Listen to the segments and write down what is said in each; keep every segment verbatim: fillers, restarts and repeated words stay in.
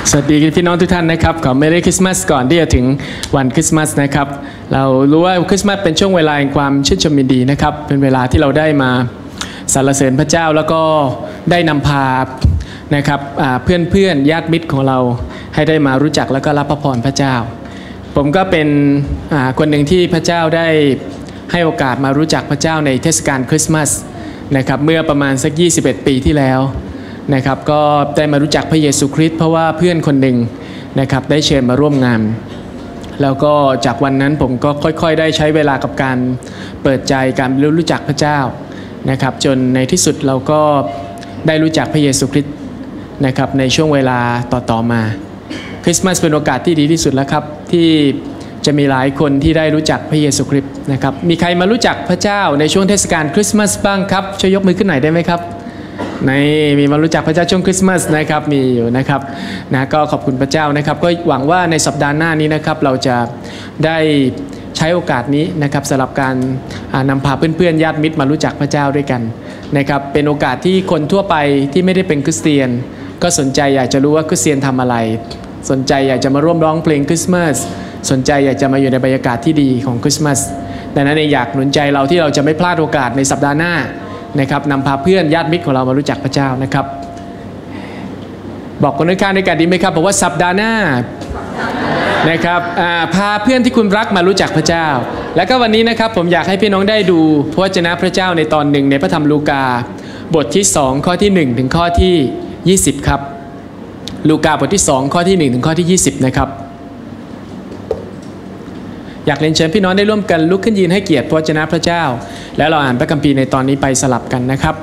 สวัสดีพี่น้องทุกท่านนะครับขอเมรีคริสต์มาสก่อนที่จะถึงวันคริสต์มาสนะครับเรารู้ว่าคริสต์มาสเป็นช่วงเวลาแห่งความชื่นชมยินดีนะครับเป็นเวลาที่เราได้มาสรรเสริญพระเจ้าแล้วก็ได้นำพานะครับเพื่อนเพื่อนญาติมิตรของเราให้ได้มารู้จักแล้วก็รับพระพรพระเจ้าผมก็เป็นคนหนึ่งที่พระเจ้าได้ให้โอกาสมารู้จักพระเจ้าในเทศกาลคริสต์มาสนะครับเมื่อประมาณสักยี่สิบเอ็ดปีที่แล้วนะครับก็ได้มารู้จักพระเยซูคริสต์เพราะว่าเพื่อนคนหนึ่งนะครับได้เชิญมาร่วมงานแล้วก็จากวันนั้นผมก็ค่อยๆได้ใช้เวลากับการเปิดใจการรู้จักพระเจ้านะครับจนในที่สุดเราก็ได้รู้จักพระเยซูคริสต์นะครับในช่วงเวลาต่อๆมาคริสต์มาสเป็นโอกาสที่ดีที่สุดแล้วครับที่จะมีหลายคนที่ได้รู้จักพระเยซูคริสต์นะครับมีใครมารู้จักพระเจ้าในช่วงเทศกาลคริสต์มาสบ้างครับช่วยยกมือขึ้นหน่อยได้ไหมครับในมีมารู้จักพระเจ้าช่วงคริสต์มาสนะครับมีอยู่นะครับนะก็ขอบคุณพระเจ้านะครับก็หวังว่าในสัปดาห์หน้านี้นะครับเราจะได้ใช้โอกาสนี้นะครับสำหรับการนำพาเพื่อนๆญาติมิตรมารู้จักพระเจ้าด้วยกันนะครับเป็นโอกาสที่คนทั่วไปที่ไม่ได้เป็นคริสเตียนก็สนใจอยากจะรู้ว่าคริสเตียนทำอะไรสนใจอยากจะมาร่วมร้องเพลงคริสต์มาสสนใจอยากจะมาอยู่ในบรรยากาศที่ดีของคริสต์มาสดังนั้นอยากหนุนใจเราที่เราจะไม่พลาดโอกาสในสัปดาห์หน้านะครับนำพาเพื่อนญาติมิตรของเรามารู้จักพระเจ้านะครับบอกคนข้างๆด้วยกันดีไหมครับบอกว่าสัปดาห์หน้านะครับพาเพื่อนที่คุณรักมารู้จักพระเจ้าแล้วก็วันนี้นะครับผมอยากให้พี่น้องได้ดูพระวจนะพระเจ้าในตอนหนึ่งในพระธรรมลูกาบทที่สองข้อที่หนึ่งถึงข้อที่ยี่สิบครับลูกาบทที่สองข้อที่หนึ่งถึงข้อที่ยี่สิบนะครับอยากเรียนเชิญพี่น้องได้ร่วมกันลุกขึ้นยืนให้เกียรติพระวจนะพระเจ้าและเราอ่านพระคัมภีร์ในตอนนี้ไปสลับกันนะครับ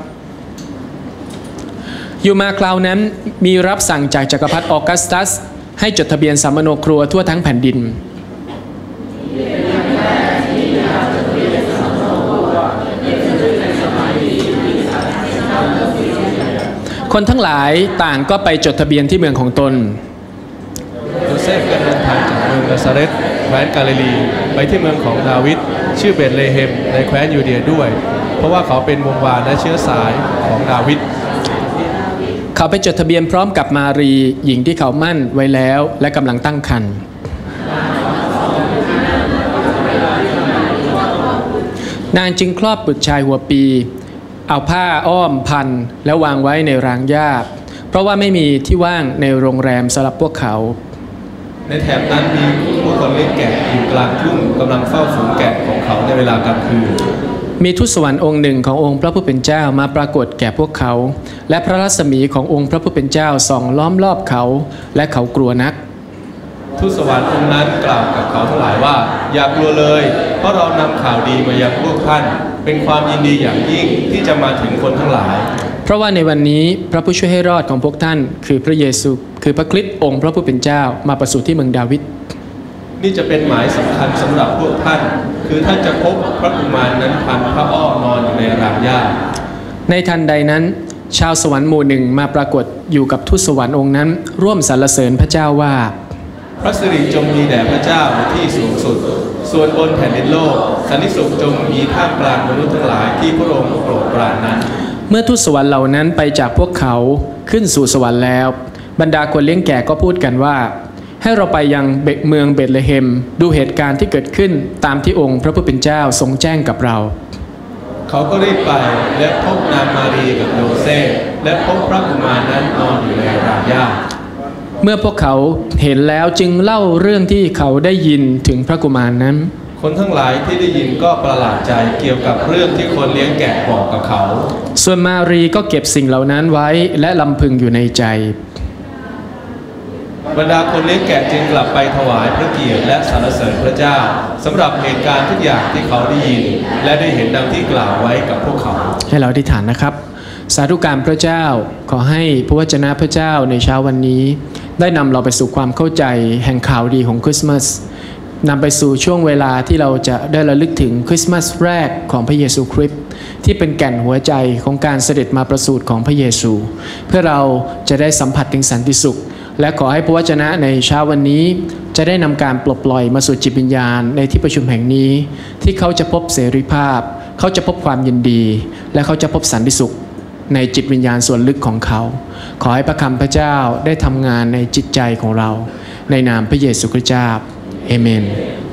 อยู่มาคราวนั้นมีรับสั่งจากจักรพรรดิออกัสตัสให้จดทะเบียนสามโนครัวทั่วทั้งแผ่นดินคนทั้งหลายต่างก็ไปจดทะเบียนที่เมืองของตนโยเซฟก็เดินทางจากเมืองนาซาเรตแคว้นกาลิลีไปที่เมืองของดาวิดชื่อเบธเลเฮมในแคว้นยูเดียด้วยเพราะว่าเขาเป็นวงวานและเชื้อสายของดาวิดเขาไปจดทะเบียนพร้อมกับมารีหญิงที่เขามั่นไว้แล้วและกำลังตั้งครรภ์นางจึงคลอดบุตรชายหัวปีเอาผ้าอ้อมพันแล้ววางไว้ในรางหญ้าเพราะว่าไม่มีที่ว่างในโรงแรมสำหรับพวกเขาในแถบนั้นมีผู้คนเลี้ยงแกะอยู่กลางทุ่งกำลังเฝ้าฝูงแกะของเขาในเวลากลางคืนมีทูตสวรรค์องค์หนึ่งขององค์พระผู้เป็นเจ้ามาปรากฏแก่พวกเขาและพระรัศมีขององค์พระผู้เป็นเจ้าส่องล้อมรอบเขาและเขากลัวนักทูตสวรรค์องค์นั้นกล่าวกับเขาทั้งหลายว่าอย่ากลัวเลยเพราะเรานำข่าวดีมายังพวกท่านเป็นความยินดีอย่างยิ่งที่จะมาถึงคนทั้งหลายเพราะว่าในวันนี้พระผู้ช่วยให้รอดของพวกท่านคือพระเยซูคือพระคริสต์องค์พระผู้เป็นเจ้ามาประสูติที่เมืองดาวิดนี่จะเป็นหมายสำคัญสำหรับพวกท่านคือท่านจะพบพระกุมารนั้นพันพระอ้อมนอนอยู่ในรางหญ้าในทันใดนั้นชาวสวรรค์หมู่หนึ่งมาปรากฏอยู่กับทูตสวรรค์องค์นั้นร่วมสรรเสริญพระเจ้าว่าพระสิริจงมีแด่พระเจ้าในที่สูงสุดส่วนบนแผ่นดินโลกสันติสุขจงมีท่ามกลางมนุษย์ทั้งหลายที่พระองค์โปรดปรานนั้นเมื่อทูตสวรรค์เหล่านั้นไปจากพวกเขาขึ้นสู่สวรรค์แล้วบรรดาคนเลี้ยงแกะก็พูดกันว่าให้เราไปยังเมืองเบธเลเฮมดูเหตุการณ์ที่เกิดขึ้นตามที่องค์พระผู้เป็นเจ้าทรงแจ้งกับเราเขาก็รีบไปและพบนางมารีกับโยเซฟและพบพระกุมารนั้นนอนอยู่ในรางหญ้าเมื่อพวกเขาเห็นแล้วจึงเล่าเรื่องที่เขาได้ยินถึงพระกุมารนั้นคนทั้งหลายที่ได้ยินก็ประหลาดใจเกี่ยวกับเรื่องที่คนเลี้ยงแกะบอกกับเขาส่วนมารีก็เก็บสิ่งเหล่านั้นไว้และลำพึงอยู่ในใจบรรดาคนเลี้ยงแกะจึงกลับไปถวายพระเกียรติและสรรเสริญพระเจ้าสำหรับเหตุการณ์ทุกอย่างที่เขาได้ยินและได้เห็นดังที่กล่าวไว้กับพวกเขาให้เราอธิษฐานนะครับสาธุการพระเจ้าขอให้พระวจนะพระเจ้าในเช้าวันนี้ได้นำเราไปสู่ความเข้าใจแห่งข่าวดีของคริสต์มาสนำไปสู่ช่วงเวลาที่เราจะได้ระลึกถึงคริสต์มาสแรกของพระเยซูคริสต์ที่เป็นแก่นหัวใจของการเสด็จมาประสูติของพระเยซูเพื่อเราจะได้สัมผัสถึงสันติสุขและขอให้พระวจนะในเช้าวันนี้จะได้นำการปลดปล่อยมาสู่จิตวิญญาณในที่ประชุมแห่งนี้ที่เขาจะพบเสรีภาพเขาจะพบความยินดีและเขาจะพบสันติสุขในจิตวิญญาณส่วนลึกของเขาขอให้พระคำพระเจ้าได้ทำงานในจิตใจของเราในนามพระเยซูคริสต์เจ้าเอเมน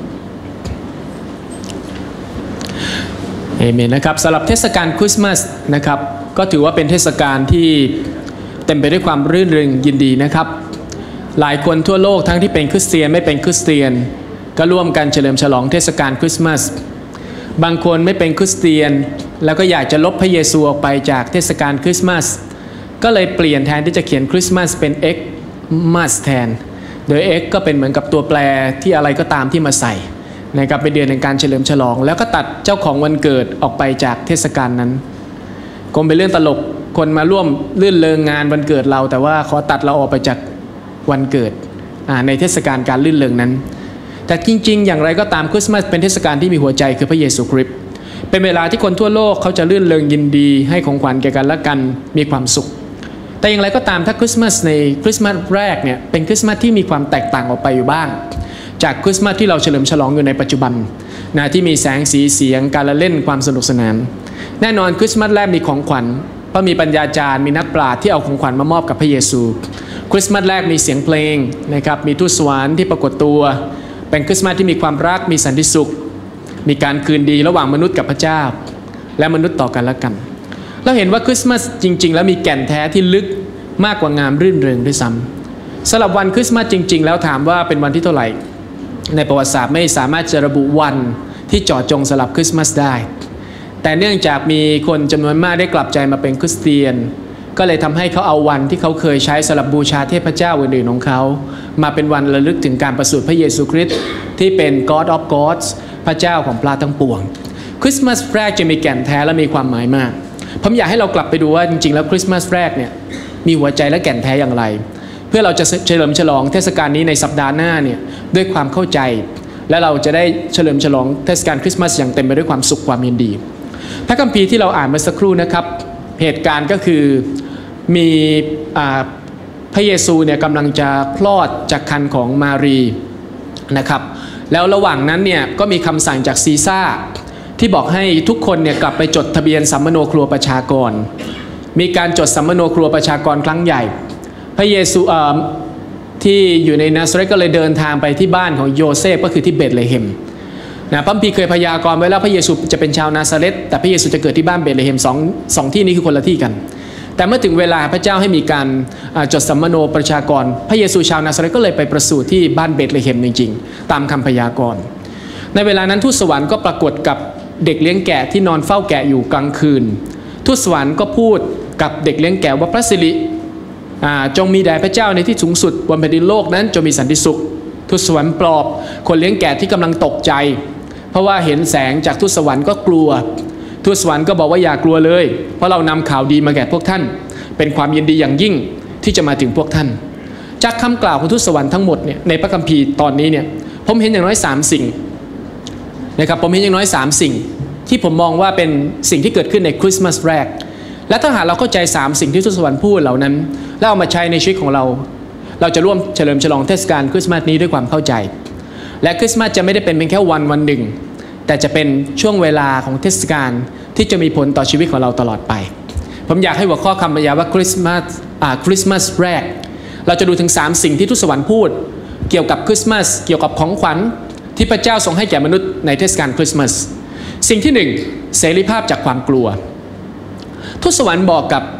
เอเมนนะครับสำหรับเทศกาลคริสต์มาสนะครับก็ถือว่าเป็นเทศกาลที่เต็มไปด้วยความรื่นเริงยินดีนะครับหลายคนทั่วโลกทั้งที่เป็นคริสเตียนไม่เป็นคริสเตียนก็ร่วมกันเฉลิมฉลองเทศกาลคริสต์มาสบางคนไม่เป็นคริสเตียนแล้วก็อยากจะลบพระเยซูออกไปจากเทศกาลคริสต์มาสก็เลยเปลี่ยนแทนที่จะเขียนคริสต์มาสเป็น X มาสแทนโดย X ก็เป็นเหมือนกับตัวแปรที่อะไรก็ตามที่มาใส่นะครับเป็นเดือนในการเฉลิมฉลองแล้วก็ตัดเจ้าของวันเกิดออกไปจากเทศกาลนั้นคงเป็นเรื่องตลกคนมาร่วมลื่นเริงงานวันเกิดเราแต่ว่าขอตัดเราออกไปจากวันเกิดในเทศกาลการลื่นเริงนั้นแต่จริงๆอย่างไรก็ตามคริสต์มาสเป็นเทศกาลที่มีหัวใจคือพระเยซูคริสต์เป็นเวลาที่คนทั่วโลกเขาจะลื่นเริงยินดีให้ของขวัญแก่กันและกันมีความสุขแต่อย่างไรก็ตามถ้าคริสต์มาสในคริสต์มาสแรกเนี่ยเป็นคริสต์มาสที่มีความแตกต่างออกไปอยู่บ้างจากคริสต์มาสที่เราเฉลิมฉลองอยู่ในปัจจุบันนะที่มีแสงสีเสียงการละเล่นความสนุกสนานแน่นอนคริสต์มาสแรกมีของขวัญเพราะมีปัญญาจารย์มีนักปราชญ์ที่เอาของขวัญมามอบกับพระเยซูคริสต์มาสแรกมีเสียงเพลงนะครับมีทูตสวรรค์ที่ปรากฏตัวเป็นคริสต์มาสที่มีความรักมีสันติสุขมีการคืนดีระหว่างมนุษย์กับพระเจ้าและมนุษย์ต่อกันและกันเราเห็นว่าคริสต์มาสจริงๆแล้วมีแก่นแท้ที่ลึกมากกว่างามรื่นเริงด้วยซ้ำสำหรับวันคริสต์มาสจริงๆแล้วถามว่าเป็นวันที่เท่าไหร่ในประวัติศาสตร์ไม่สามารถจะระบุวันที่เจาะจงสำหรับคริสต์มาสได้แต่เนื่องจากมีคนจำนวนมากได้กลับใจมาเป็นคริสเตียนก็เลยทำให้เขาเอาวันที่เขาเคยใช้สำหรับบูชาเทพเจ้าอื่นๆของเขามาเป็นวันระลึกถึงการประสูติพระเยซูคริสต์ที่เป็น God of Gods พระเจ้าของพระทั้งปวงคริสต์มาสแรกจะมีแก่นแท้และมีความหมายมากผมอยากให้เรากลับไปดูว่าจริงๆแล้วคริสต์มาสแรกเนี่ยมีหัวใจและแก่นแท้อย่างไรเพื่อเราจะเฉลิมฉลองเทศกาลนี้ในสัปดาห์หน้าเนี่ยด้วยความเข้าใจและเราจะได้เฉลิมฉลองเทศกาลคริสต์มาสอย่างเต็มไปด้วยความสุขความยินดีพระคัมภีร์ที่เราอ่านเมื่อสักครู่นะครับเหตุการณ์ก็คือมีพระเยซูเนี่ยกำลังจะคลอดจากครรภ์ของมารีนะครับแล้วระหว่างนั้นเนี่ยก็มีคำสั่งจากซีซ่าที่บอกให้ทุกคนเนี่ยกลับไปจดทะเบียนสัมมโนครัวประชากรมีการจดสัมมโนครัวประชากรครั้งใหญ่พระเยซูที่อยู่ในนาซาเรตก็เลยเดินทางไปที่บ้านของโยเซฟก็คือที่เบธเลเฮมนะพระคัมภีร์เคยพยากรณ์ไว้แล้วพระเยซูจะเป็นชาวนาซาเรตแต่พระเยซูจะเกิดที่บ้านเบธเลเฮมสองสองที่นี้คือคนละที่กันแต่เมื่อถึงเวลาพระเจ้าให้มีการจดสัมมโนประชากรพระเยซูชาวนาซาเรตก็เลยไปประสูติที่บ้านเบธเลเฮมจริงๆตามคำพยากรณ์ในเวลานั้นทูตสวรรค์ก็ปรากฏกับเด็กเลี้ยงแกะที่นอนเฝ้าแกะอยู่กลางคืนทูตสวรรค์ก็พูดกับเด็กเลี้ยงแกะว่าพระสิริจงมีแด่พระเจ้าในที่สูงสุดบนแผ่นดินโลกนั้นจงมีสันติสุขทูตสวรรค์ปลอบคนเลี้ยงแกะที่กำลังตกใจเพราะว่าเห็นแสงจากทูตสวรรค์ก็กลัวทูตสวรรค์ก็บอกว่าอย่ากลัวเลยเพราะเรานำข่าวดีมาแก่พวกท่านเป็นความยินดีอย่างยิ่งที่จะมาถึงพวกท่านจากคำกล่าวของทูตสวรรค์ทั้งหมดเนี่ยในพระคัมภีร์ตอนนี้เนี่ยผมเห็นอย่างน้อยสามสิ่งนะครับผมเห็นอย่างน้อยสามสิ่งที่ผมมองว่าเป็นสิ่งที่เกิดขึ้นในคริสต์มาสแรกและถ้าหากเราเข้าใจสามสิ่งที่ทูตสวรรค์พูดเหล่านั้นแล้วเอามาใช้ในชีวิตของเราเราจะร่วมเฉลิมฉลองเทศกาลคริสต์มาสนี้ด้วยความเข้าใจและคริสต์มาสจะไม่ได้เป็นเพียงแค่วันวันหนึ่งแต่จะเป็นช่วงเวลาของเทศกาลที่จะมีผลต่อชีวิตของเราตลอดไปผมอยากให้หัวข้อคำบรรยายว่าคริสต์มาสอ่าคริสต์มาสแรกเราจะดูถึงสามสิ่งที่ทูตสวรรค์พูดเกี่ยวกับคริสต์มาสเกี่ยวกับของขวัญที่พระเจ้าทรงให้แก่มนุษย์ในเทศกาลคริสต์มาสสิ่งที่หนึ่งเสรีภาพจากความกลัวทูตสวรรค์บอกกับ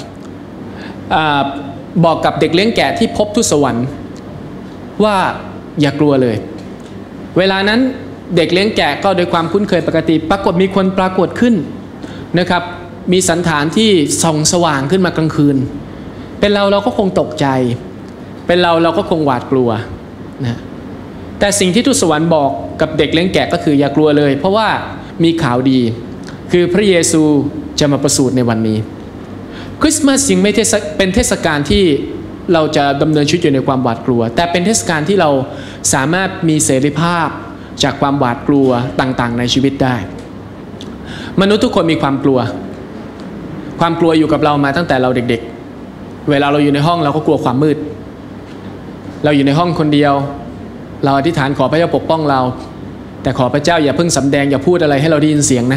บอกกับเด็กเลี้ยงแกะที่พบทูตสวรรค์ว่าอย่ากลัวเลยเวลานั้นเด็กเลี้ยงแกะก็โดยความคุ้นเคยปกติปรากฏมีคนปรากฏขึ้นนะครับมีสันฐานที่ส่องสว่างขึ้นมากลางคืนเป็นเราเราก็คงตกใจเป็นเราเราก็คงหวาดกลัวนะแต่สิ่งที่ทูตสวรรค์บอกกับเด็กเลี้ยงแกะก็คืออย่ากลัวเลยเพราะว่ามีข่าวดีคือพระเยซูจะมาประสูติในวันนี้คริสต์มาสจึงไม่เป็นเทศกาลที่เราจะดำเนินชีวิตอยู่ในความหวาดกลัวแต่เป็นเทศกาลที่เราสามารถมีเสรีภาพจากความหวาดกลัวต่างๆในชีวิตได้มนุษย์ทุกคนมีความกลัวความกลัวอยู่กับเรามาตั้งแต่เราเด็กๆเวลาเราอยู่ในห้องเราก็กลัวความมืดเราอยู่ในห้องคนเดียวเราอธิษฐานขอพระเจ้าปกป้องเราแต่ขอพระเจ้าอย่าเพิ่งสำแดงอย่าพูดอะไรให้เราได้ยินเสียงนะ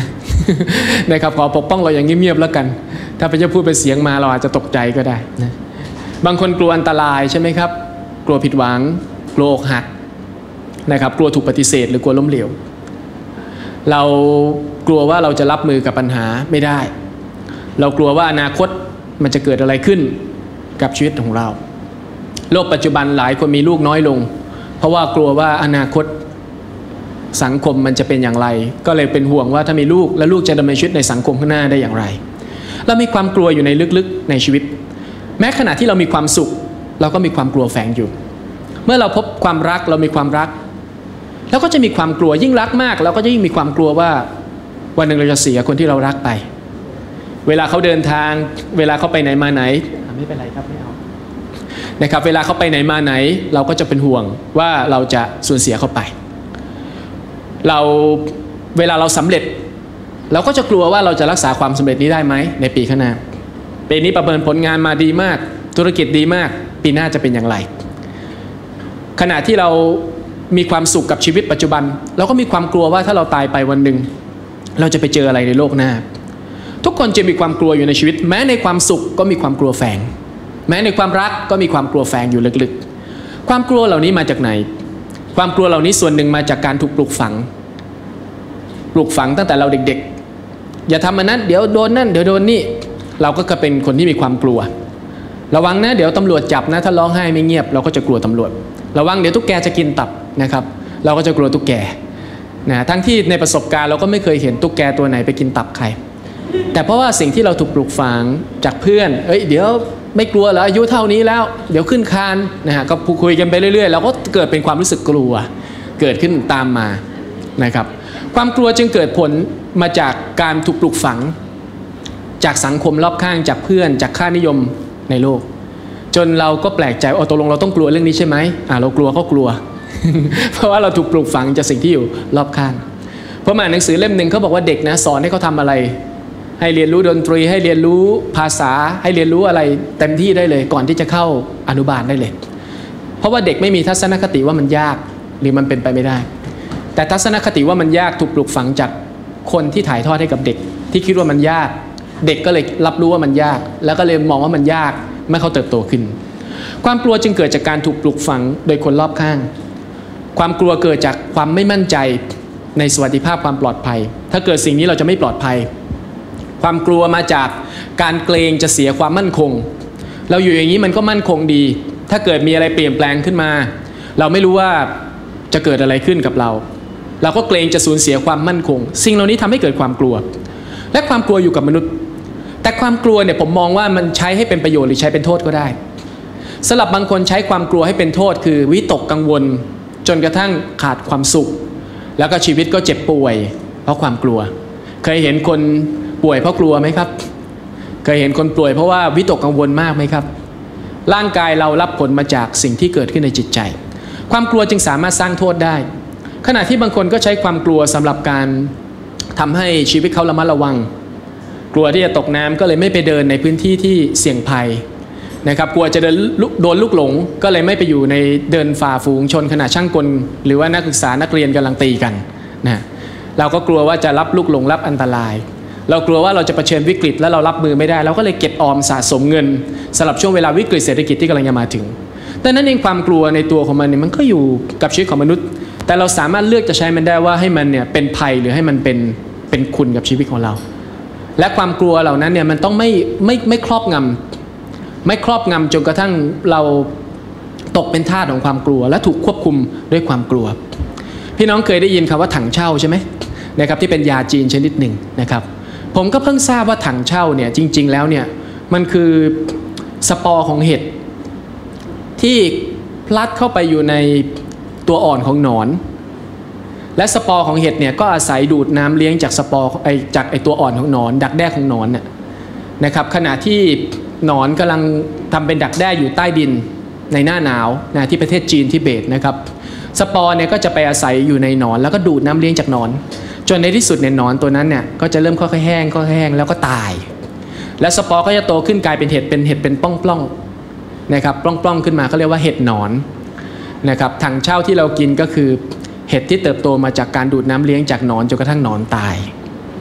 นะครับขอปกป้องเราอย่างเงียบๆแล้วกันถ้าพระเจ้าพูดเป็นเสียงมาเราอาจจะตกใจก็ได้นะบางคนกลัวอันตรายใช่ไหมครับกลัวผิดหวังกลัวอกหักนะครับกลัวถูกปฏิเสธหรือกลัวล้มเหลวเรากลัวว่าเราจะรับมือกับปัญหาไม่ได้เรากลัวว่าอนาคตมันจะเกิดอะไรขึ้นกับชีวิตของเราโลกปัจจุบันหลายคนมีลูกน้อยลงเพราะว่ากลัวว่าอนาคตสังคมมันจะเป็นอย่างไรก็เลยเป็นห่วงว่าถ้ามีลูกแล้วลูกจะดำเนินชีวิตในสังคมข้างหน้าได้อย่างไรเรามีความกลัวอยู่ในลึกๆในชีวิตแม้ขณะที่เรามีความสุขเราก็มีความกลัวแฝงอยู่เมื่อเราพบความรักเรามีความรักแล้วก็จะมีความกลัวยิ่งรักมากเราก็จะยิ่งมีความกลัวว่าวันหนึ่งเราจะเสียคนที่เรารักไปเวลาเขาเดินทางเวลาเขาไปไหนมาไหนไม่เป็นไรครับไม่เอานะครับเวลาเขาไปไหนมาไหนเราก็จะเป็นห่วงว่าเราจะสูญเสียเขาไปเราเวลาเราสำเร็จเราก็จะกลัวว่าเราจะรักษาความสำเร็จนี้ได้ไหมในปีข้างหน้าปีนี้ประเมินผลงานมาดีมากธุรกิจดีมากปีหน้าจะเป็นอย่างไรขณะที่เรามีความสุขกับชีวิตปัจจุบันเราก็มีความกลัวว่าถ้าเราตายไปวันหนึ่งเราจะไปเจออะไรในโลกหน้าทุกคนจะมีความกลัวอยู่ในชีวิตแม้ในความสุขก็มีความกลัวแฝงแม้ในความรักก็มีความกลัวแฝงอยู่ลึกๆความกลัวเหล่านี้มาจากไหนความกลัวเหล่านี้ส่วนหนึ่งมาจากการถูกปลูกฝังปลูกฝังตั้งแต่เราเด็กๆอย่าทำมันนั้นเดี๋ยวโดนนั่นเดี๋ยวโดนนี่เราก็จะเป็นคนที่มีความกลัวระวังนะเดี๋ยวตำรวจจับนะถ้าร้องไห้ไม่เงียบเราก็จะกลัวตำรวจระวังเดี๋ยวตุ๊กแกจะกินตับนะครับเราก็จะกลัวตุ๊กแกนะทั้งที่ในประสบการณ์เราก็ไม่เคยเห็นตุ๊กแกตัวไหนไปกินตับใครแต่เพราะว่าสิ่งที่เราถูกปลูกฝังจากเพื่อนเอ้ยเดี๋ยวไม่กลัวเหรออายุเท่านี้แล้วเดี๋ยวขึ้นคานนะฮะก็คุยกันไปเรื่อยๆเราก็เกิดเป็นความรู้สึกกลัวเกิดขึ้นตามมานะครับความกลัวจึงเกิดผลมาจากการถูกปลูกฝังจากสังคมรอบข้างจากเพื่อนจากค่านิยมในโลกจนเราก็แปลกใจอ๋อตกลงเราต้องกลัวเรื่องนี้ใช่ไหมอ่าเรากลัวก็กลัว เพราะว่าเราถูกปลูกฝังจากสิ่งที่อยู่รอบข้างเพราะมาหนังสือเล่มหนึ่งเขาบอกว่าเด็กนะสอนให้เขาทำอะไรให้เรียนรู้ดนตรีให้เรียนรู้ภาษาให้เรียนรู้อะไรเต็มที่ได้เลยก่อนที่จะเข้าอนุบาลได้เลยเพราะว่าเด็กไม่มีทัศนคติว่ามันยากหรือมันเป็นไปไม่ได้แต่ทัศนคติว่ามันยากถูกปลูกฝังจากคนที่ถ่ายทอดให้กับเด็กที่คิดว่ามันยากเด็กก็เลยรับรู้ว่ามันยากแล้วก็เลยมองว่ามันยากเมื่อเขาเติบโตขึ้นความกลัวจึงเกิดจากการถูกปลูกฝังโดยคนรอบข้างความกลัวเกิดจากความไม่มั่นใจในสวัสดิภาพความปลอดภัยถ้าเกิดสิ่งนี้เราจะไม่ปลอดภัยความกลัวมาจากการเกรงจะเสียความมั่นคงเราอยู่อย่างนี้มันก็มั่นคงดีถ้าเกิดมีอะไรเปลี่ยนแปลงขึ้นมาเราไม่รู้ว่าจะเกิดอะไรขึ้นกับเราเราก็เกรงจะสูญเสียความมั่นคงสิ่งเหล่านี้ทำให้เกิดความกลัวและความกลัวอยู่กับมนุษย์แต่ความกลัวเนี่ยผมมองว่ามันใช้ให้เป็นประโยชน์หรือใช้เป็นโทษก็ได้สำหรับบางคนใช้ความกลัวให้เป็นโทษคือวิตกกังวลจนกระทั่งขาดความสุขแล้วก็ชีวิตก็เจ็บป่วยเพราะความกลัวเคยเห็นคนป่วยเพราะกลัวไหมครับเคยเห็นคนป่วยเพราะว่าวิตกกังวลมากไหมครับร่างกายเรารับผลมาจากสิ่งที่เกิดขึ้นในจิตใจความกลัวจึงสามารถสร้างโทษได้ขณะที่บางคนก็ใช้ความกลัวสำหรับการทำให้ชีวิตเขาระมัดระวังกลัวที่จะตกน้ำก็เลยไม่ไปเดินในพื้นที่ที่เสี่ยงภัยนะครับกลัวจะเดินโดนลูกหลงก็เลยไม่ไปอยู่ในเดินฝ่าฝูงชนขณะช่างกลหรือว่านักศึกษานักเรียนกำลังตีกันนะเราก็กลัวว่าจะรับลูกหลงรับอันตรายเรากลัวว่าเราจะเผชิญวิกฤตแล้วเรารับมือไม่ได้เราก็เลยเก็บออมสะสมเงินสำหรับช่วงเวลาวิกฤตเศรษฐกิจที่กำลังจะมาถึงแต่นั้นเองความกลัวในตัวของมันเนี่ยมันก็อยู่กับชีวิตของมนุษย์แต่เราสามารถเลือกจะใช้มันได้ว่าให้มันเนี่ยเป็นภัยหรือให้มันเป็นเป็นคุณกับชีวิตของเราและความกลัวเหล่านั้นเนี่ยมันต้องไม่ไม่ไม่ครอบงำไม่ครอบงำจนกระทั่งเราตกเป็นทาสของความกลัวและถูกควบคุมด้วยความกลัวพี่น้องเคยได้ยินคำว่าถังเช่าใช่ไหมนะครับที่เป็นยาจีนชนิดหนึ่งนะครับผมก็เพิ่งทราบว่าถังเช่าเนี่ยจริงๆแล้วเนี่ยมันคือสปอร์ของเห็ดที่พลัดเข้าไปอยู่ในตัวอ่อนของหนอนและสปอร์ของเห็ดเนี่ยก็อาศัยดูดน้ำเลี้ยงจากสปอร์ไอจากไอตัวอ่อนของหนอนดักแด้ของหนอนน่ะนะครับขณะที่หนอนกำลังทำเป็นดักแด้อยู่ใต้ดินในหน้าหนาวนะที่ประเทศจีนทิเบตนะครับสปอร์เนี่ยก็จะไปอาศัยอยู่ในหนอนแล้วก็ดูดน้ำเลี้ยงจากหนอนจนในที่สุดเนี่ยหนอนตัวนั้นเนี่ยก็จะเริ่มค่อยๆแห้งค่อยๆแห้งแล้วก็ตายและสปอร์ก็จะโตขึ้นกลายเป็นเห็ดเป็นเห็ดเป็นปล้องๆนะครับปล้องๆขึ้นมาเขาเรียกว่าเห็ดหนอนนะครับถังเช่าที่เรากินก็คือเห็ดที่เติบโตมาจากการดูดน้ำเลี้ยงจากหนอนจนกระทั่งหนอนตาย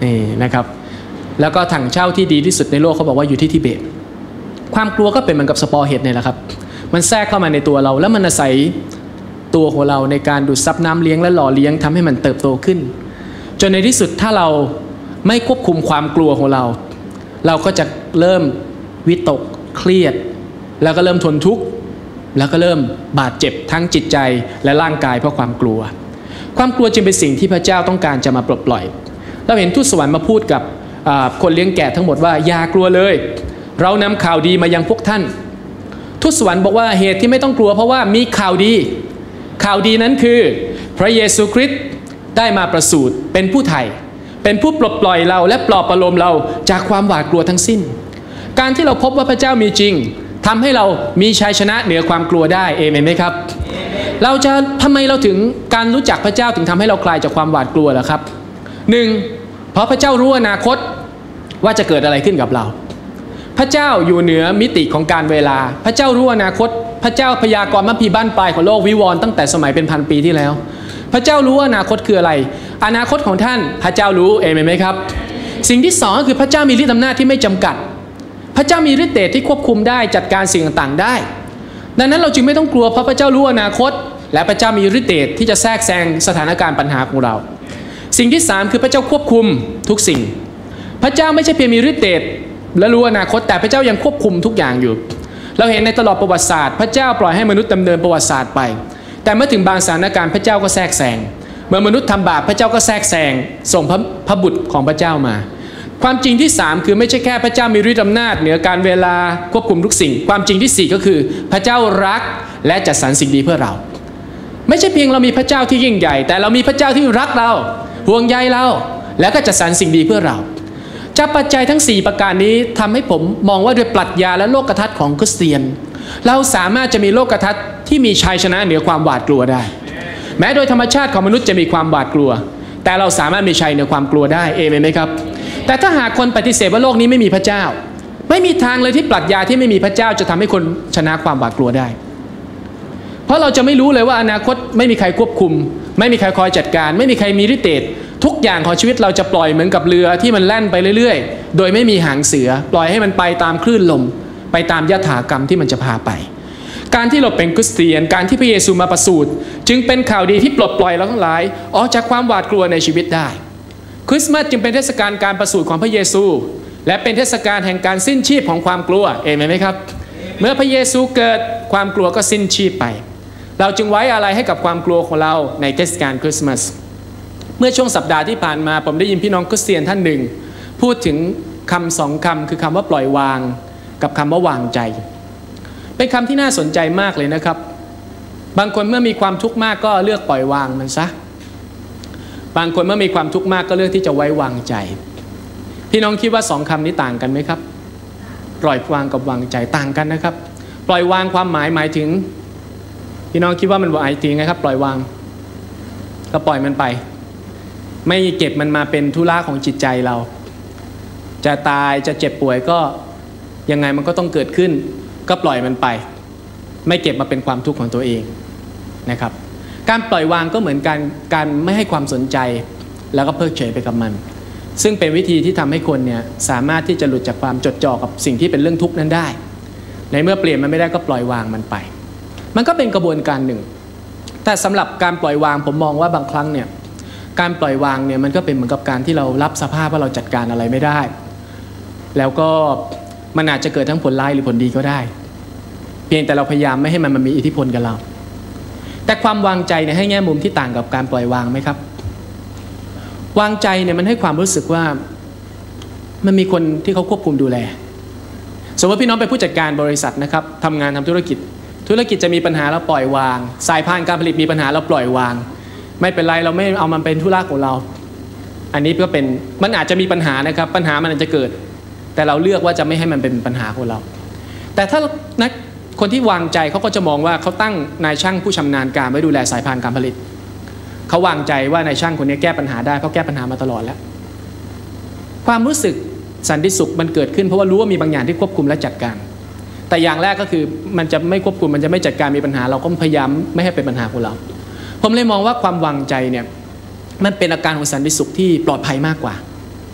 นี่นะครับแล้วก็ถังเช่าที่ดีที่สุดในโลกเขาบอกว่าอยู่ที่ทิเบตความกลัวก็เป็นเหมือนกับสปอร์เห็ดเนี่ยแหละครับมันแทรกเข้ามาในตัวเราแล้วมันอาศัยตัวของเราในการดูดซับน้ำเลี้ยงและหล่อเลี้ยงทำให้มันเติบโตขึ้นจนในที่สุดถ้าเราไม่ควบคุมความกลัวของเราเราก็จะเริ่มวิตกเครียดแล้วก็เริ่มทนทุกข์แล้วก็เริ่มบาดเจ็บทั้งจิตใจและร่างกายเพราะความกลัวความกลัวจึงเป็นสิ่งที่พระเจ้าต้องการจะมาปลดปล่อยเราเห็นทูตสวรรค์มาพูดกับคนเลี้ยงแกะทั้งหมดว่าอย่ากลัวเลยเรานำข่าวดีมายังพวกท่านทูตสวรรค์บอกว่าเหตุที่ไม่ต้องกลัวเพราะว่ามีข่าวดีข่าวดีนั้นคือพระเยซูคริสต์ได้มาประสูติเป็นผู้ไถ่เป็นผู้ปลดปล่อยเราและปลอบประโลมเราจากความหวาดกลัวทั้งสิ้นการที่เราพบว่าพระเจ้ามีจริงทำให้เรามีชัยชนะเหนือความกลัวได้เอเมนไหมครับเราจะทำไมเราถึงการรู้จักพระเจ้าถึงทำให้เราคลายจากความหวาดกลัวล่ะครับหนึ่งเพราะพระเจ้ารู้อนาคตว่าจะเกิดอะไรขึ้นกับเราพระเจ้าอยู่เหนือมิติของการเวลาพระเจ้ารู้อนาคตพระเจ้าพยากรณ์มัพพีบ้านปลายของโลกวิวรณ์ตั้งแต่สมัยเป็นพันปีที่แล้วพระเจ้ารู้อนาคตคืออะไรอนาคตของท่านพระเจ้ารู้เอเมนไหมครับสิ่งที่สองก็คือพระเจ้ามีฤทธิ์อำนาจที่ไม่จำกัดพระเจ้ามีฤทธิ์เดชที่ควบคุมได้จัดการสิ่งต่างๆได้ดังนั้นเราจึงไม่ต้องกลัวเพราะพระเจ้ารู้อนาคตและพระเจ้ามีฤทธิ์เดชที่จะแทรกแซงสถานการณ์ปัญหาของเราสิ่งที่สามคือพระเจ้าควบคุมทุกสิ่งพระเจ้าไม่ใช่เพียงมีฤทธิ์เดชและรู้อนาคตแต่พระเจ้ายังควบคุมทุกอย่างอยู่เราเห็นในตลอดประวัติศาสตร์พระเจ้าปล่อยให้มนุษย์ดำเนินประวัติศาสตร์ไปแต่เมื่อถึงบางสถานการณ์พระเจ้าก็แทรกแซงเมื่อมนุษย์ทำบาปพระเจ้าก็แทรกแซงส่งพระพระบุตรของพระเจ้ามาความจริงที่สามคือไม่ใช่แค่พระเจ้ามีฤทธิ์อำนาจเหนือการเวลาควบคุมทุกสิ่งความจริงที่สี่ก็คือพระเจ้ารักและจัดสรรสิ่งดีเพื่อเราไม่ใช่เพียงเรามีพระเจ้าที่ยิ่งใหญ่แต่เรามีพระเจ้าที่รักเราห่วงใยเราและก็จัดสรรสิ่งดีเพื่อเราจากปัจจัยทั้งสี่ประการนี้ทำให้ผมมองว่าด้วยปรัชญาและโลกทัศน์ของคริสเตียนเราสามารถจะมีโลกทัศน์ที่มีชัยชนะเหนือความหวาดกลัวได้แม้โดยธรรมชาติของมนุษย์จะมีความหวาดกลัวแต่เราสามารถมีชัยเหนือความกลัวได้เอเมนไหมครับแต่ถ้าหากคนปฏิเสธว่าโลกนี้ไม่มีพระเจ้าไม่มีทางเลยที่ปรัชญาที่ไม่มีพระเจ้าจะทำให้คนชนะความหวาดกลัวได้เพราะเราจะไม่รู้เลยว่าอนาคตไม่มีใครควบคุมไม่มีใครคอยจัดการไม่มีใครมีฤทธิ์เดชทุกอย่างของชีวิตเราจะปล่อยเหมือนกับเรือที่มันแล่นไปเรื่อยๆโดยไม่มีหางเสือปล่อยให้มันไปตามคลื่นลมไปตามยถากรรมที่มันจะพาไปการที่เราเป็นคริสเตียนการที่พระเยซูมาประสูติจึงเป็นข่าวดีที่ปลดปล่อยเราทั้งหลายออกจากความหวาดกลัวในชีวิตได้คริสต์มาสจึงเป็นเทศกาลการประสูติของพระเยซูและเป็นเทศกาลแห่งการสิ้นชีพของความกลัวเอเมนไหมครับเมื่อพระเยซูเกิดความกลัวก็สิ้นชีพไปเราจึงไว้อะไรให้กับความกลัวของเราในเทศกาลคริสต์มาสเมื่อช่วงสัปดาห์ที่ผ่านมาผมได้ยินพี่น้องคริสเตียนท่านหนึ่งพูดถึงคำสองคำคือคำว่าปล่อยวางกับคำว่าวางใจเป็นคำที่น่าสนใจมากเลยนะครับบางคนเมื่อมีความทุกข์มากก็เลือกปล่อยวางมันซะบางคนเมื่อมีความทุกข์มากก็เลือกที่จะไว้วางใจพี่น้องคิดว่าสองคำนี้ต่างกันไหมครับปล่อยวางกับวางใจต่างกันนะครับปล่อยวางความหมายหมายถึงพี่น้องคิดว่ามันหมายถึงไงครับปล่อยวางก็ปล่อยมันไปไม่เก็บมันมาเป็นธุระของจิตใจเราจะตายจะเจ็บป่วยก็ยังไงมันก็ต้องเกิดขึ้นก็ปล่อยมันไปไม่เก็บมาเป็นความทุกข์ของตัวเองนะครับการปล่อยวางก็เหมือนการการไม่ให้ความสนใจแล้วก็เพิกเฉยไปกับมันซึ่งเป็นวิธีที่ทำให้คนเนี่ยสามารถที่จะหลุดจากความจดจ่อกับสิ่งที่เป็นเรื่องทุกข์นั้นได้ในเมื่อเปลี่ยนมันไม่ได้ก็ปล่อยวางมันไปมันก็เป็นกระบวนการหนึ่งแต่สำหรับการปล่อยวางผมมองว่าบางครั้งเนี่ยการปล่อยวางเนี่ยมันก็เป็นเหมือนกับการที่เรารับสภาพว่าเราจัดการอะไรไม่ได้แล้วก็มันอาจจะเกิดทั้งผลร้ายหรือผลดีก็ได้เพียงแต่เราพยายามไม่ให้มันมันมีอิทธิพลกับเราแต่ความวางใจเนี่ยให้แง่มุมที่ต่างกับการปล่อยวางไหมครับวางใจเนี่ยมันให้ความรู้สึกว่ามันมีคนที่เขาควบคุมดูแลสมมติพี่น้องเป็นผู้จัดการบริษัทนะครับทำงานทำธุรกิจธุรกิจจะมีปัญหาเราปล่อยวางสายพานการผลิตมีปัญหาเราปล่อยวางไม่เป็นไรเราไม่เอามันเป็นธุระของเราอันนี้ก็เป็นมันอาจจะมีปัญหานะครับปัญหามันอาจจะเกิดแต่เราเลือกว่าจะไม่ให้มันเป็นปัญหาของเราแต่ถ้านักคนที่วางใจเขาก็จะมองว่าเขาตั้งนายช่างผู้ชำนาญการไว้ดูแลสายพานการผลิตเขาวางใจว่านายช่างคนนี้แก้ปัญหาได้เขาแก้ปัญหามาตลอดแล้วความรู้สึกสันติสุขมันเกิดขึ้นเพราะว่ารู้ว่ามีบางอย่างที่ควบคุมและจัดการแต่อย่างแรกก็คือมันจะไม่ควบคุมมันจะไม่จัดการมีปัญหาเราก็พยายามไม่ให้เป็นปัญหาของเราผมเลยมองว่าความวางใจเนี่ยมันเป็นอาการของสันติสุขที่ปลอดภัยมากกว่า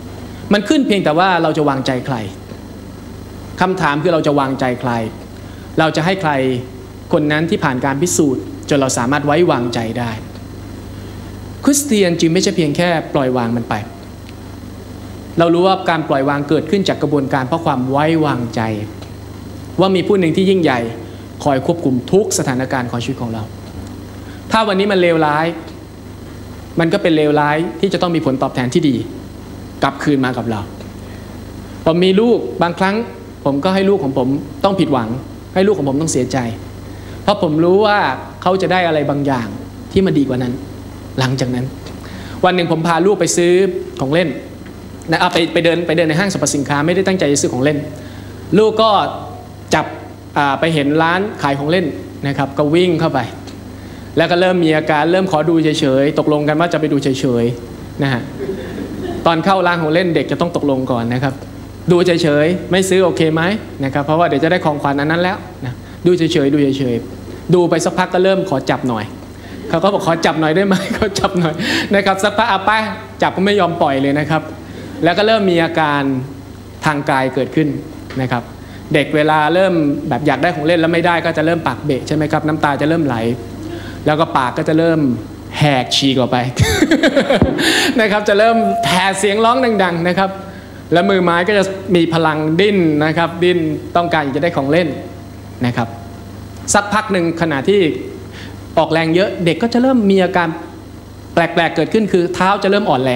มันขึ้นเพียงแต่ว่าเราจะวางใจใครคำถามคือเราจะวางใจใครเราจะให้ใครคนนั้นที่ผ่านการพิสูจน์จนเราสามารถไว้วางใจได้คริสเตียนจึงไม่ใช่เพียงแค่ปล่อยวางมันไปเรารู้ว่าการปล่อยวางเกิดขึ้นจากกระบวนการเพราะความไว้วางใจว่ามีผู้หนึ่งที่ยิ่งใหญ่คอยควบคุมทุกสถานการณ์ของชีวิตของเราถ้าวันนี้มันเลวร้ายมันก็เป็นเลวร้ายที่จะต้องมีผลตอบแทนที่ดีกลับคืนมากับเราผมมีลูกบางครั้งผมก็ให้ลูกของผมต้องผิดหวังให้ลูกของผมต้องเสียใจเพราะผมรู้ว่าเขาจะได้อะไรบางอย่างที่มันดีกว่านั้นหลังจากนั้นวันหนึ่งผมพาลูกไปซื้อของเล่นนะเอาไปไปเดินไปเดินในห้างสรรพสินค้าไม่ได้ตั้งใจจะซื้อของเล่นลูกก็จับไปเห็นร้านขายของเล่นนะครับก็วิ่งเข้าไปแล้วก็เริ่มมีอาการเริ่มขอดูเฉยๆตกลงกันว่าจะไปดูเฉยๆนะฮะตอนเข้าร้านของเล่นเด็กจะต้องตกลงก่อนนะครับดูเฉยๆไม่ซื้อโอเคไหมนะครับเพราะว่าเดี๋ยวจะได้ของขวัญอันนั้นแล้วนะดูเฉยๆดูเฉยๆดูไปสักพักก็เริ่มขอจับหน่อยเขาก็บอกขอจับหน่อยได้ไหมเขาจับหน่อยนะครับสักพักเอาไปจับก็ไม่ยอมปล่อยเลยนะครับแล้วก็เริ่มมีอาการทางกายเกิดขึ้นนะครับเด็กเวลาเริ่มแบบอยากได้ของเล่นแล้วไม่ได้ก็จะเริ่มปากเบะใช่ไหมครับน้ำตาจะเริ่มไหลแล้วก็ปากก็จะเริ่มแหกฉีกออกไป นะครับจะเริ่มแผ่เสียงร้องดังๆนะครับแล้วมือไม้ก็จะมีพลังดิ้นนะครับดิ้นต้องการอยากจะได้ของเล่นนะครับสักพักหนึ่งขณะที่ออกแรงเยอะเด็กก็จะเริ่มมีอาการแปลกๆเกิดขึ้นคือเท้าจะเริ่มอ่อนแรง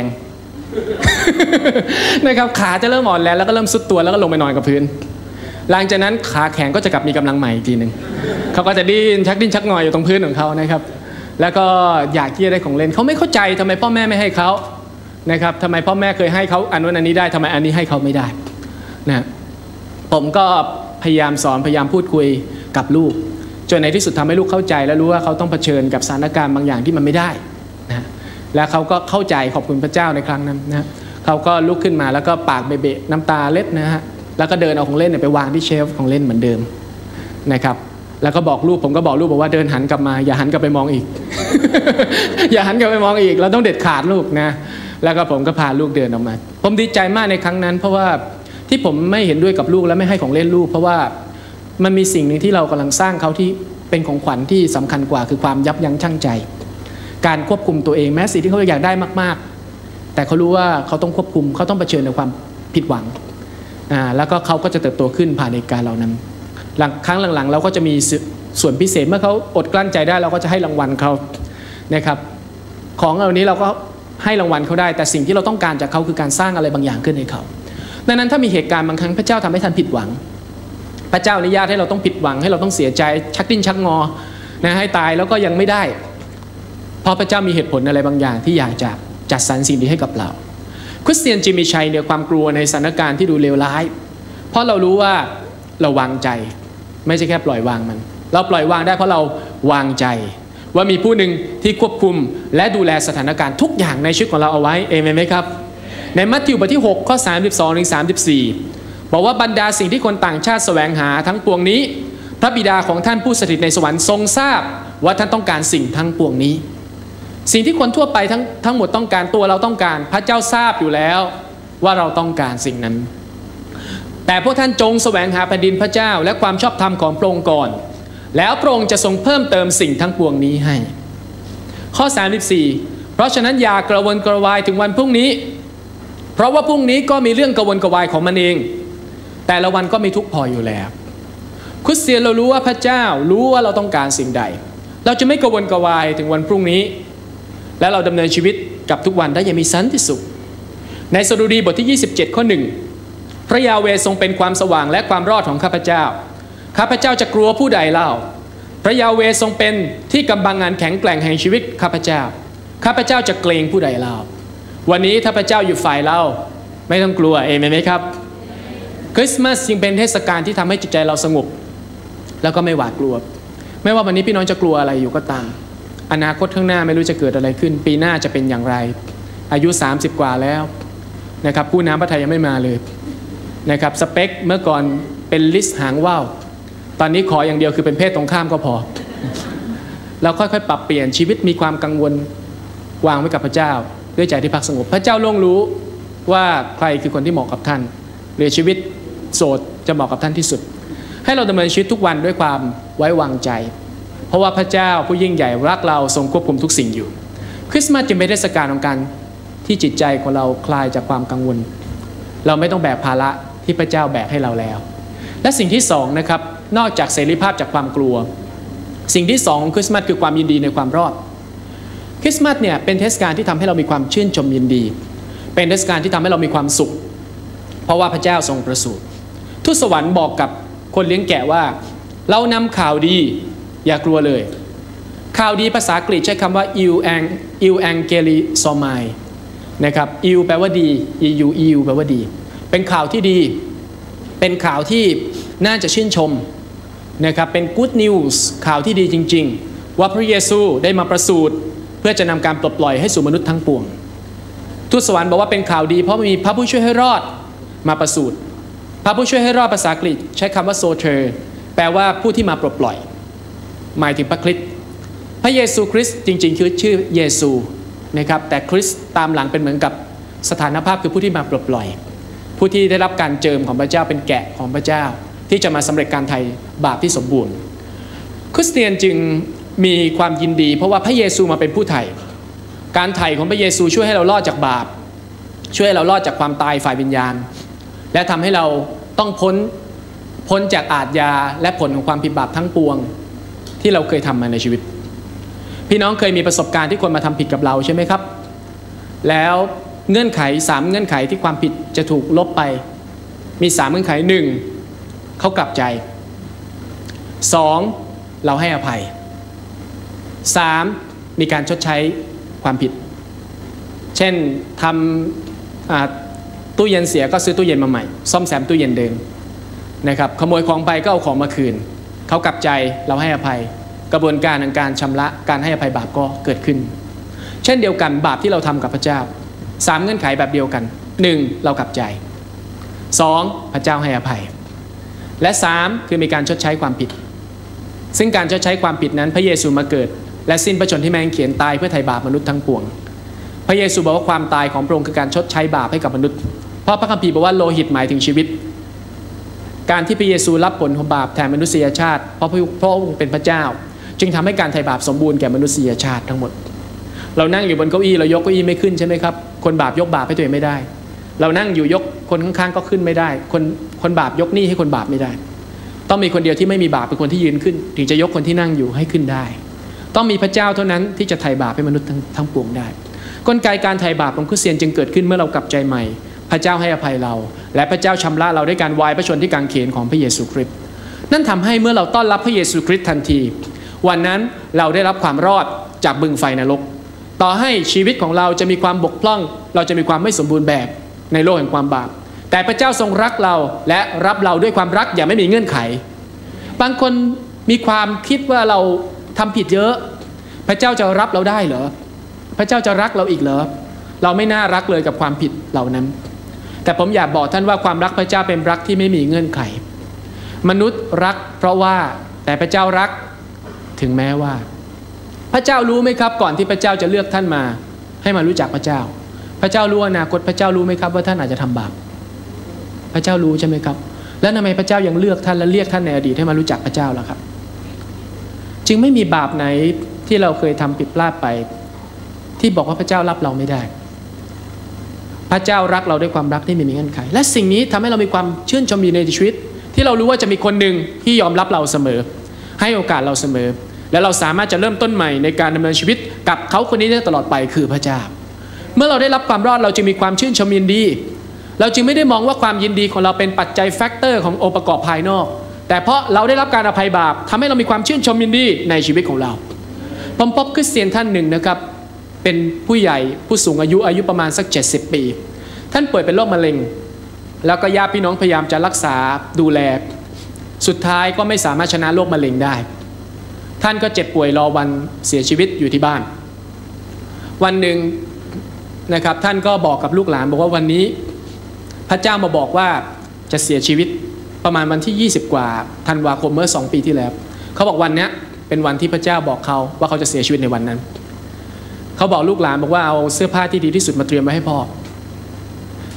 นะครับขาจะเริ่มอ่อนแรงแล้วก็เริ่มซุดตัวแล้วก็ลงไปนอนกับพื้นหลังจากนั้นขาแข็งก็จะกลับมีกำลังใหม่อีกทีหนึ่งเขาก็จะดิ้นชักดิ้นชักงอยอยู่ตรงพื้นของเขานะครับแล้วก็อยากที่จะได้ของเล่นเขาไม่เข้าใจทำไมพ่อแม่ไม่ให้เขานะครับทำไมพ่อแม่เคยให้เขาอันนู้นอันนี้ได้ทำไมอันนี้ให้เขาไม่ได้นะผมก็พยายามสอนพยายามพูดคุยกับลูกจนในที่สุดทำให้ลูกเข้าใจและรู้ว่าเขาต้องเผชิญกับสถานการณ์บางอย่างที่มันไม่ได้นะแล้วเขาก็เข้าใจขอบคุณพระเจ้าในครั้งนั้นนะเขาก็ลุกขึ้นมาแล้วก็ปากเบะๆน้ำตาเล็ดนะฮะแล้วก็เดินเอาของเล่นไปวางที่เชลฟ์ของเล่นเหมือนเดิมนะครับแล้วก็บอกลูกผมก็บอกลูกบอกว่าเดินหันกลับมาอย่าหันกลับไปมองอีก อย่าหันกลับไปมองอีกเราต้องเด็ดขาดลูกนะแล้วก็ผมก็พาลูกเดินออกมาผมดีใจมากในครั้งนั้นเพราะว่าที่ผมไม่เห็นด้วยกับลูกและไม่ให้ของเล่นลูกเพราะว่ามันมีสิ่งหนึ่งที่เรากำลังสร้างเขาที่เป็นของขวัญที่สำคัญกว่าคือความยับยั้งชั่งใจการควบคุมตัวเองแม้สิ่งที่เขาอยากได้มากๆแต่เขารู้ว่าเขาต้องควบคุมเขาต้องเผชิญกับความผิดหวังอ่าแล้วก็เขาก็จะเติบโตขึ้นผ่านเหตุการณ์เหล่านั้นหลังครั้งหลังๆเราก็จะมีส่วนพิเศษเมื่อเขาอดกลั้นใจได้เราก็จะให้รางวัลเขานะครับของเหล่านี้เราก็ให้รางวัลเขาได้แต่สิ่งที่เราต้องการจากเขาคือการสร้างอะไรบางอย่างขึ้นให้เขาดังนั้นถ้ามีเหตุการณ์บางครั้งพระเจ้าทำให้ท่านผิดหวังพระเจ้าอนุญาตให้เราต้องผิดหวังให้เราต้องเสียใจชักดิ้นชักงอนะให้ตายแล้วก็ยังไม่ได้เพราะพระเจ้ามีเหตุผลอะไรบางอย่างที่อยากจะจัดสรรสิ่งนี้ให้กับเราคริสเตียนจึงมีชัยเหนือความกลัวในสถานการณ์ที่ดูเลวร้ายเพราะเรารู้ว่าเราวางใจไม่ใช่แค่ปล่อยวางมันเราปล่อยวางได้เพราะเราวางใจว่ามีผู้หนึ่งที่ควบคุมและดูแลสถานการณ์ทุกอย่างในชีวิตของเราเอาไว้เอเมนไหมครับในมัทธิวบทที่หกข้อสามสิบสองถึงสามสิบสี่บอกว่าบรรดาสิ่งที่คนต่างชาติแสวงหาทั้งปวงนี้พระบิดาของท่านผู้สถิตในสวรรค์ทรงทราบว่าท่านต้องการสิ่งทั้งปวงนี้สิ่งที่คนทั่วไปทั้งทั้งหมดต้องการตัวเราต้องการพระเจ้าทราบอยู่แล้วว่าเราต้องการสิ่งนั้นแต่พวกท่านจงแสวงหาแผ่นดินพระเจ้าและความชอบธรรมของพระองค์ก่อนแล้วพระองค์จะทรงเพิ่มเติมสิ่งทั้งปวงนี้ให้ข้อสามสิบสี่เพราะฉะนั้นอย่ากระวนกระวายถึงวันพรุ่งนี้เพราะว่าพรุ่งนี้ก็มีเรื่องกระวนกระวายของมันเองแต่ละวันก็มีทุกข์พออยู่แล้วคริสเตียนเรารู้ว่าพระเจ้ารู้ว่าเราต้องการสิ่งใดเราจะไม่กระวนกระวายถึงวันพรุ่งนี้และเราดำเนินชีวิตกับทุกวันได้อย่างมีสันติสุขในสดุดีบทที่ยี่สิบเจ็ดข้อหนึ่งพระยาเวห์ทรงเป็นความสว่างและความรอดของข้าพเจ้าข้าพเจ้าจะกลัวผู้ใดเล่าพระยาเวห์ทรงเป็นที่กำบังงานแข็งแกร่งแห่งชีวิตข้าพเจ้าข้าพเจ้าจะเกรงผู้ใดเล่าวันนี้ถ้าพระเจ้าอยู่ฝ่ายเราไม่ต้องกลัวเอเมนไหมครับคริสต์มาสจึงเป็นเทศกาลที่ทำให้จิตใจเราสงบแล้วก็ไม่หวาดกลัวไม่ว่าวันนี้พี่น้องจะกลัวอะไรอยู่ก็ตามอนาคตข้างหน้าไม่รู้จะเกิดอะไรขึ้นปีหน้าจะเป็นอย่างไรอายุสามสิบกว่าแล้วนะครับผู้น้ำพระทัยยังไม่มาเลยนะครับสเปคเมื่อก่อนเป็นลิสต์หางว่าวตอนนี้ขออย่างเดียวคือเป็นเพศตรงข้ามก็พอเราค่อยๆปรับเปลี่ยนชีวิตมีความกังวลวางไว้กับพระเจ้าด้วยใจที่พักสงบพระเจ้าล่วงรู้ว่าใครคือคนที่เหมาะกับท่านหรือชีวิตโสดจะเหมาะกับท่านที่สุดให้เราดำเนินชีวิตทุกวันด้วยความไว้วางใจเพราะว่าพระเจ้าผู้ยิ่งใหญ่รักเราทรงควบคุมทุกสิ่งอยู่คริสต์มาสจึงเป็นเทศกาลของการที่จิตใจของเราคลายจากความกังวลเราไม่ต้องแบกภาระที่พระเจ้าแบกให้เราแล้วและสิ่งที่สองนะครับนอกจากเสรีภาพจากความกลัวสิ่งที่สองคริสต์มาสคือความยินดีในความรอดคริสต์มาสเนี่ยเป็นเทศกาลที่ทำให้เรามีความชื่นชมยินดีเป็นเทศกาลที่ทำให้เรามีความสุขเพราะว่าพระเจ้าทรงประสูติทูตสวรรค์บอกกับคนเลี้ยงแกะว่าเรานำข่าวดีอย่ากลัวเลยข่าวดีภาษากรีกใช้คำว่า il ang il angelisomai นะครับ il แปลว่าดี eu il แปลว่าดีเป็นข่าวที่ดีเป็นข่าวที่น่าจะชื่นชมนะครับเป็น good news ข่าวที่ดีจริงๆว่าพระเยซูได้มาประสูติเพื่อจะนำการปลดปล่อยให้สู่มนุษย์ทั้งปวงทูตสวรรค์บอกว่าเป็นข่าวดีเพราะมีพระผู้ช่วยให้รอดมาประสูติพระผู้ช่วยให้รอดภาษากรีกใช้คำว่า soter แปลว่าผู้ที่มาปลดปล่อยหมายถึงพระคริสต์พระเยซูคริสต์จริงๆคือชื่อเยซูนะครับแต่คริสต์ตามหลังเป็นเหมือนกับสถานภาพคือผู้ที่มาปลดปล่อยผู้ที่ได้รับการเจิมของพระเจ้าเป็นแกะของพระเจ้าที่จะมาสำเร็จการไถ่บาปที่สมบูรณ์คริสเตียนจึงมีความยินดีเพราะว่าพระเยซูมาเป็นผู้ไถ่การไถ่ของพระเยซูช่วยให้เรารอดจากบาปช่วยให้เรารอดจากความตายฝ่ายวิญญาณและทำให้เราต้องพ้นพ้นจากอาทยาและผลของความผิดบาปทั้งปวงที่เราเคยทำมาในชีวิตพี่น้องเคยมีประสบการณ์ที่คนมาทำผิดกับเราใช่ไหมครับแล้วเงื่อนไขสามเงื่อนไขที่ความผิดจะถูกลบไปมีสามเงื่อนไขหนึ่งเขากลับใจสองเราให้อภัยสามมีการชดใช้ความผิดเช่นทำตู้เย็นเสียก็ซื้อตู้เย็นมาใหม่ซ่อมแซมตู้เย็นเดิมนะครับขโมยของไปก็เอาของมาคืนเขากลับใจเราให้อภัยกระบวนการในการชำระการให้อภัยบาปก็เกิดขึ้นเช่นเดียวกันบาปที่เราทำกับพระเจ้าสามเงื่อนไขแบบเดียวกันหนึ่งเรากลับใจสองพระเจ้าให้อภัยและสามคือมีการชดใช้ความผิดซึ่งการชดใช้ความผิดนั้นพระเยซูมาเกิดและสิ้นพระชนม์ที่แมงเขียนตายเพื่อไถ่บาปมนุษย์ทั้งปวงพระเยซูบอกว่าความตายของพระองค์คือการชดใช้บาปให้กับมนุษย์เพราะพระคัมภีร์บอกว่าโลหิตหมายถึงชีวิตการที่พระเยซูรับผลของบาปแทนมนุษยชาติเพราะพระองค์เป็นพระเจ้าจึงทำให้การไถ่บาปสมบูรณ์แก่มนุษยชาติทั้งหมดเรานั่งอยู่บนเก้าอี้เรายกเก้าอี้ไม่ขึ้นใช่ไหมครับคนบาปยกบาปให้ตัวเองไม่ได้เรานั่งอยู่ยกคนข้างๆก็ขึ้นไม่ได้คนคนบาปยกหนี้ให้คนบาปไม่ได้ต้องมีคนเดียวที่ไม่มีบาปเป็นคนที่ยืนขึ้นถึงจะยกคนที่นั่งอยู่ให้ขึ้นได้ต้องมีพระเจ้าเท่านั้นที่จะไถ่บาปให้มนุษย์ทั้งทั้งปวงได้กลไกการไถ่บาปของคริสเตียนจึงเกิดขึ้นเมื่อเรากลับใจใหม่พระเจ้าให้อภัยเราและพระเจ้าชำระเราด้วยการวายพระชนที่กางเขนของพระเยซูคริสต์นั่นทำให้เมื่อเราต้อนรับพระเยซูคริสต์ทันทีวันนั้นเราได้รับความรอดจากบึงไฟนรกต่อให้ชีวิตของเราจะมีความบกพร่องเราจะมีความไม่สมบูรณ์แบบในโลกแห่งความบาปแต่พระเจ้าทรงรักเราและรับเราด้วยความรักอย่างไม่มีเงื่อนไขบางคนมีความคิดว่าเราทำผิดเยอะพระเจ้าจะรับเราได้เหรอพระเจ้าจะรักเราอีกเหรอเราไม่น่ารักเลยกับความผิดเหล่านั้นแต่ผมอยากบอกท่านว่าความรักพระเจ้าเป็นรักที่ไม่มีเงื่อนไขมนุษย์รักเพราะว่าแต่พระเจ้ารักถึงแม้ว่าพระเจ้ารู้ไหมครับก่อนที่พระเจ้าจะเลือกท่านมาให้มารู้จักพระเจ้าพระเจ้ารู้อนาคตพระเจ้ารู้ไหมครับว่าท่านอาจจะทำบาปพระเจ้ารู้ใช่ไหมครับแล้วทำไมพระเจ้ายังเลือกท่านและเรียกท่านในอดีตให้มารู้จักพระเจ้าล่ะครับจึงไม่มีบาปไหนที่เราเคยทำผิดพลาดไปที่บอกว่าพระเจ้ารับเราไม่ได้พระเจ้ารักเราด้วยความรักที่ไม่มีเงื่อนไขและสิ่งนี้ทำให้เรามีความชื่นชมในชีวิตที่เรารู้ว่าจะมีคนหนึ่งที่ยอมรับเราเสมอให้โอกาสเราเสมอและเราสามารถจะเริ่มต้นใหม่ในการดำเนินชีวิตกับเขาคนนี้ได้ตลอดไปคือพระเจ้าเมื่อเราได้รับความรอดเราจึงมีความชื่นชมยินดีเราจึงไม่ได้มองว่าความยินดีของเราเป็นปัจจัยแฟกเตอร์ขององค์ประกอบภายนอกแต่เพราะเราได้รับการอภัยบาปทำให้เรามีความชื่นชมยินดีในชีวิตของเราผมพบคริสเตียนท่านหนึ่งนะครับเป็นผู้ใหญ่ผู้สูงอายุอายุประมาณสักเจ็ดสิบปีท่านป่วยเป็นโรคมะเร็งแล้วก็ญาติพี่น้องพยายามจะรักษาดูแลสุดท้ายก็ไม่สามารถชนะโรคมะเร็งได้ท่านก็เจ็บป่วยรอวันเสียชีวิตอยู่ที่บ้านวันหนึ่งนะครับท่านก็บอกกับลูกหลานบอกว่าวันนี้พระเจ้ามาบอกว่าจะเสียชีวิตประมาณวันที่ยี่สิบกว่าธันวาคมเมื่อสองปีที่แล้วเขาบอกวันนี้เป็นวันที่พระเจ้าบอกเขาว่าเขาจะเสียชีวิตในวันนั้นเขาบอกลูกหลานบอกว่าเอาเสื้อผ้าที่ดีที่สุดมาเตรียมไว้ให้พ่อ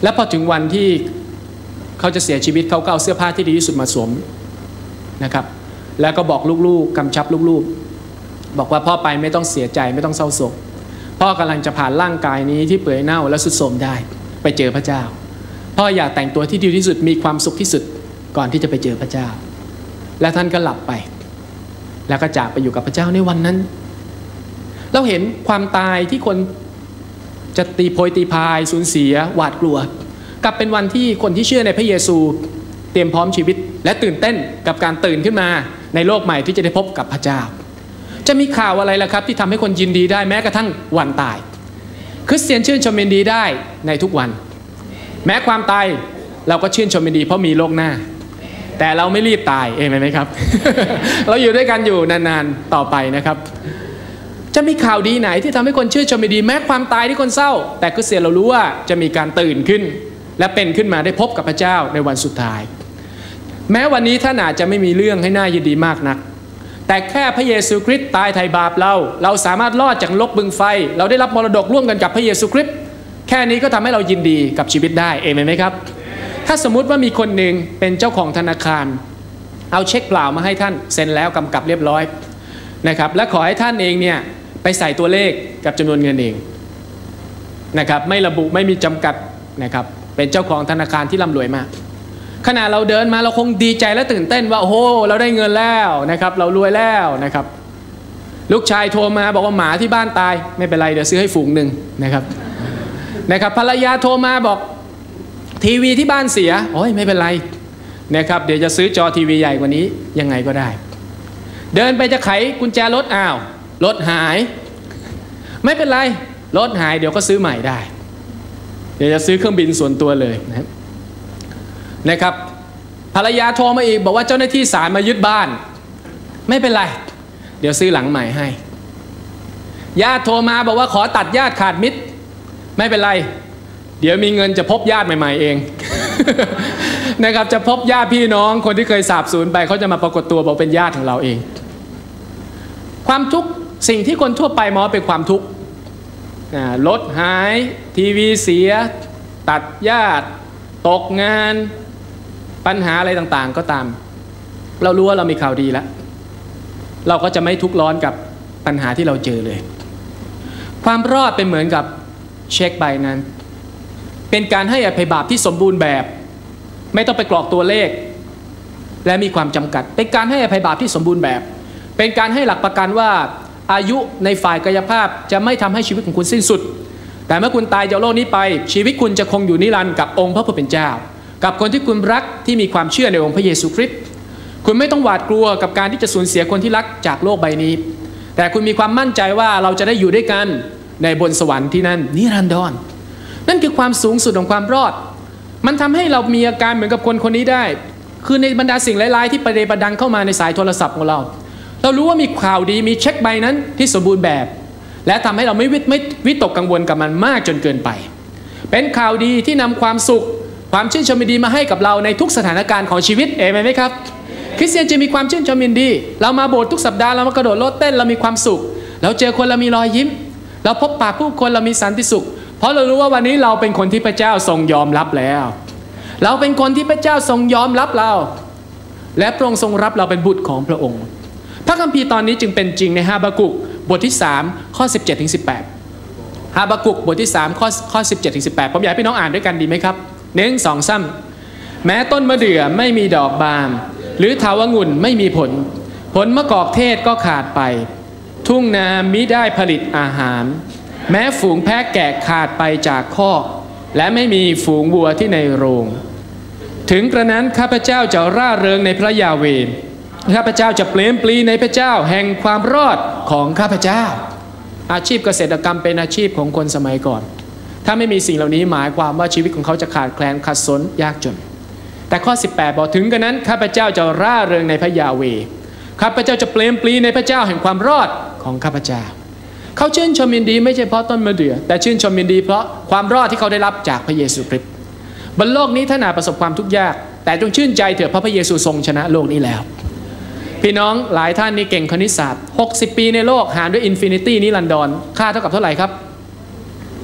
และพอถึงวันที่เขาจะเสียชีวิตเขาก็เอาเสื้อผ้าที่ดีที่สุดมาสวมนะครับแล้วก็บอกลูกๆกำชับลูกๆบอกว่าพ่อไปไม่ต้องเสียใจไม่ต้องเศร้าโศกพ่อกำลังจะผ่านร่างกายนี้ที่เปื่อยเน่าและทรุดโทรมได้ไปเจอพระเจ้าพ่ออยากแต่งตัวที่ดีที่สุดมีความสุขที่สุดก่อนที่จะไปเจอพระเจ้าและท่านก็หลับไปแล้วก็จากไปอยู่กับพระเจ้าในวันนั้นเราเห็นความตายที่คนจะตีโพยตีพายสูญเสียหวาดกลัวกลับเป็นวันที่คนที่เชื่อในพระเยซูเตรียมพร้อมชีวิตและตื่นเต้นกับการตื่นขึ้นมาในโลกใหม่ที่จะได้พบกับพระเจ้าจะมีข่าวอะไรล่ะครับที่ทำให้คนยินดีได้แม้กระทั่งวันตายคริสเตียนชื่นชมยินดีได้ในทุกวันแม้ความตายเราก็ชื่นชมยินดีเพราะมีโลกหน้าแต่เราไม่รีบตายเองไหมครับ เราอยู่ด้วยกันอยู่นานๆต่อไปนะครับจะมีข่าวดีไหนที่ทำให้คนชื่นชมยินดีแม้ความตายที่คนเศร้าแต่คริสเตียนเรารู้ว่าจะมีการตื่นขึ้นและเป็นขึ้นมาได้พบกับพระเจ้าในวันสุดท้ายแม้วันนี้ท่านอาจจะไม่มีเรื่องให้น่ายินดีมากนักแต่แค่พระเยซูคริสต์ตายไถ่บาปเราเราสามารถรอดจากนรกบึงไฟเราได้รับมรดกร่วมกันกับพระเยซูคริสต์แค่นี้ก็ทำให้เรายินดีกับชีวิตได้เองไหมครับถ้าสมมุติว่ามีคนหนึ่งเป็นเจ้าของธนาคารเอาเช็คเปล่ามาให้ท่านเซ็นแล้วกำกับเรียบร้อยนะครับและขอให้ท่านเองเนี่ยไปใส่ตัวเลขกับจำนวนเงินเองนะครับไม่ระบุไม่มีจำกัดนะครับเป็นเจ้าของธนาคารที่ร่ำรวยมากขณะเราเดินมาเราคงดีใจและตื่นเต้นว่าโอ้โหเราได้เงินแล้วนะครับเรารวยแล้วนะครับลูกชายโทรมาบอกว่าหมาที่บ้านตายไม่เป็นไรเดี๋ยวซื้อให้ฝูงหนึ่งนะครับนะครับภรรยาโทรมาบอกทีวีที่บ้านเสียโอ้ยไม่เป็นไรนะครับเดี๋ยวจะซื้อจอทีวีใหญ่กว่านี้ยังไงก็ได้เดินไปจะไขกุญแจรถอ้าวรถหายไม่เป็นไรรถหายเดี๋ยวก็ซื้อใหม่ได้เดี๋ยวจะซื้อเครื่องบินส่วนตัวเลยนะครับนะครับภรรยาโทรมาอีกบอกว่าเจ้าหน้าที่ศาลมายึดบ้านไม่เป็นไรเดี๋ยวซื้อหลังใหม่ให้ญาติโทรมาบอกว่าขอตัดญาติขาดมิตรไม่เป็นไรเดี๋ยวมีเงินจะพบญาติใหม่ๆเอง นะครับจะพบญาติพี่น้องคนที่เคยสาบสูญไปเขาจะมาปรากฏตัวบอกเป็นญาติของเราเองความทุกข์สิ่งที่คนทั่วไปมองเป็นความทุกข์รถหายทีวีเสียตัดญาติตกงานปัญหาอะไรต่างๆก็ตามเรารู้ว่าเรามีข่าวดีแล้วเราก็จะไม่ทุกข์ร้อนกับปัญหาที่เราเจอเลยความรอดเป็นเหมือนกับเช็คใบนั้นเป็นการให้อภัยบาปที่สมบูรณ์แบบไม่ต้องไปกรอกตัวเลขและมีความจำกัดเป็นการให้อภัยบาปที่สมบูรณ์แบบเป็นการให้หลักประกันว่าอายุในฝ่ายกายภาพจะไม่ทำให้ชีวิตของคุณสิ้นสุดแต่เมื่อคุณตายจากโลกนี้ไปชีวิตคุณจะคงอยู่นิรันดร์กับองค์พระผู้เป็นเจ้ากับคนที่คุณรักที่มีความเชื่อในองค์พระเยซูคริสต์คุณไม่ต้องหวาดกลัวกับการที่จะสูญเสียคนที่รักจากโลกใบนี้แต่คุณมีความมั่นใจว่าเราจะได้อยู่ด้วยกันในบนสวรรค์ที่นั่นนิรันดรนั่นคือความสูงสุดของความรอดมันทำให้เรามีอาการเหมือนกับคนคนนี้ได้คือในบรรดาสิ่งร้ายๆที่ประเดประดังเข้ามาในสายโทรศัพท์ของเราเรารู้ว่ามีข่าวดีมีเช็คใบนั้นที่สมบูรณ์แบบและทำให้เราไม่วิตไม่วิตกกังวลกับมันมากจนเกินไปเป็นข่าวดีที่นำความสุขความชื่นชมยินดีมาให้กับเราในทุกสถานการณ์ของชีวิตเอเมนไหมครับคริสเตียนจะมีความชื่นชมยินดีเรามาโบสถ์ทุกสัปดาห์เรามากระโดดโลดเต้นเรามีความสุขเราเจอคนเรามีรอยยิ้มเราพบปะผู้คนเรามีสันติสุขเพราะเรารู้ว่าวันนี้เราเป็นคนที่พระเจ้าทรงยอมรับแล้วเราเป็นคนที่พระเจ้าทรงยอมรับเราและพระองค์ทรงรับเราเป็นบุตรของพระองค์พระคัมภีร์ตอนนี้จึงเป็นจริงในฮาบากุกบทที่สามข้อสิบเจ็ดถึงสิบแปดฮาบากุกบทที่สามข้อข้อสิบเจ็ดถึงสิบแปดผมอยากให้พี่น้องอ่านด้วยกันดีไหมครับหนึ่งสองสามแม้ต้นมะเดื่อไม่มีดอกบานหรือเถาวังุ่นไม่มีผลผลมะกอกเทศก็ขาดไปทุ่งนามิได้ผลิตอาหารแม้ฝูงแพะแกะขาดไปจากคอกและไม่มีฝูงวัวที่ในโรงถึงกระนั้นข้าพเจ้าจะร่าเริงในพระยาเวห์ข้าพเจ้าจะเปลี่ยนปลีในพระเจ้าแห่งความรอดของข้าพเจ้าอาชีพเกษตรกรรมเป็นอาชีพของคนสมัยก่อนถ้าไม่มีสิ่งเหล่านี้หมายความว่าชีวิตของเขาจะขาดแคลนขัดสนยากจนแต่ข้อสิบแปดบอกถึงกระนั้นข้าพเจ้าจะร่าเริงในพระยาเวห์ข้าพเจ้าจะเปลี่ยนปลีในพระเจ้าแห่งความรอดของข้าพเจ้าเขาชื่นชมยินดีไม่ใช่เพราะต้นมะเดื่อแต่ชื่นชมยินดีเพราะความรอดที่เขาได้รับจากพระเยซูคริสต์บนโลกนี้ท่านอาจประสบความทุกข์ยากแต่จงชื่นใจเถิดเพราะพระเยซูทรงชนะโลกนี้แล้วพี่น้องหลายท่านนี่เก่งคณิตศาสตร์หกสิบปีในโลกหารด้วยอินฟินิตี้นิรันดรค่าเท่ากับเท่าไหร่ครับ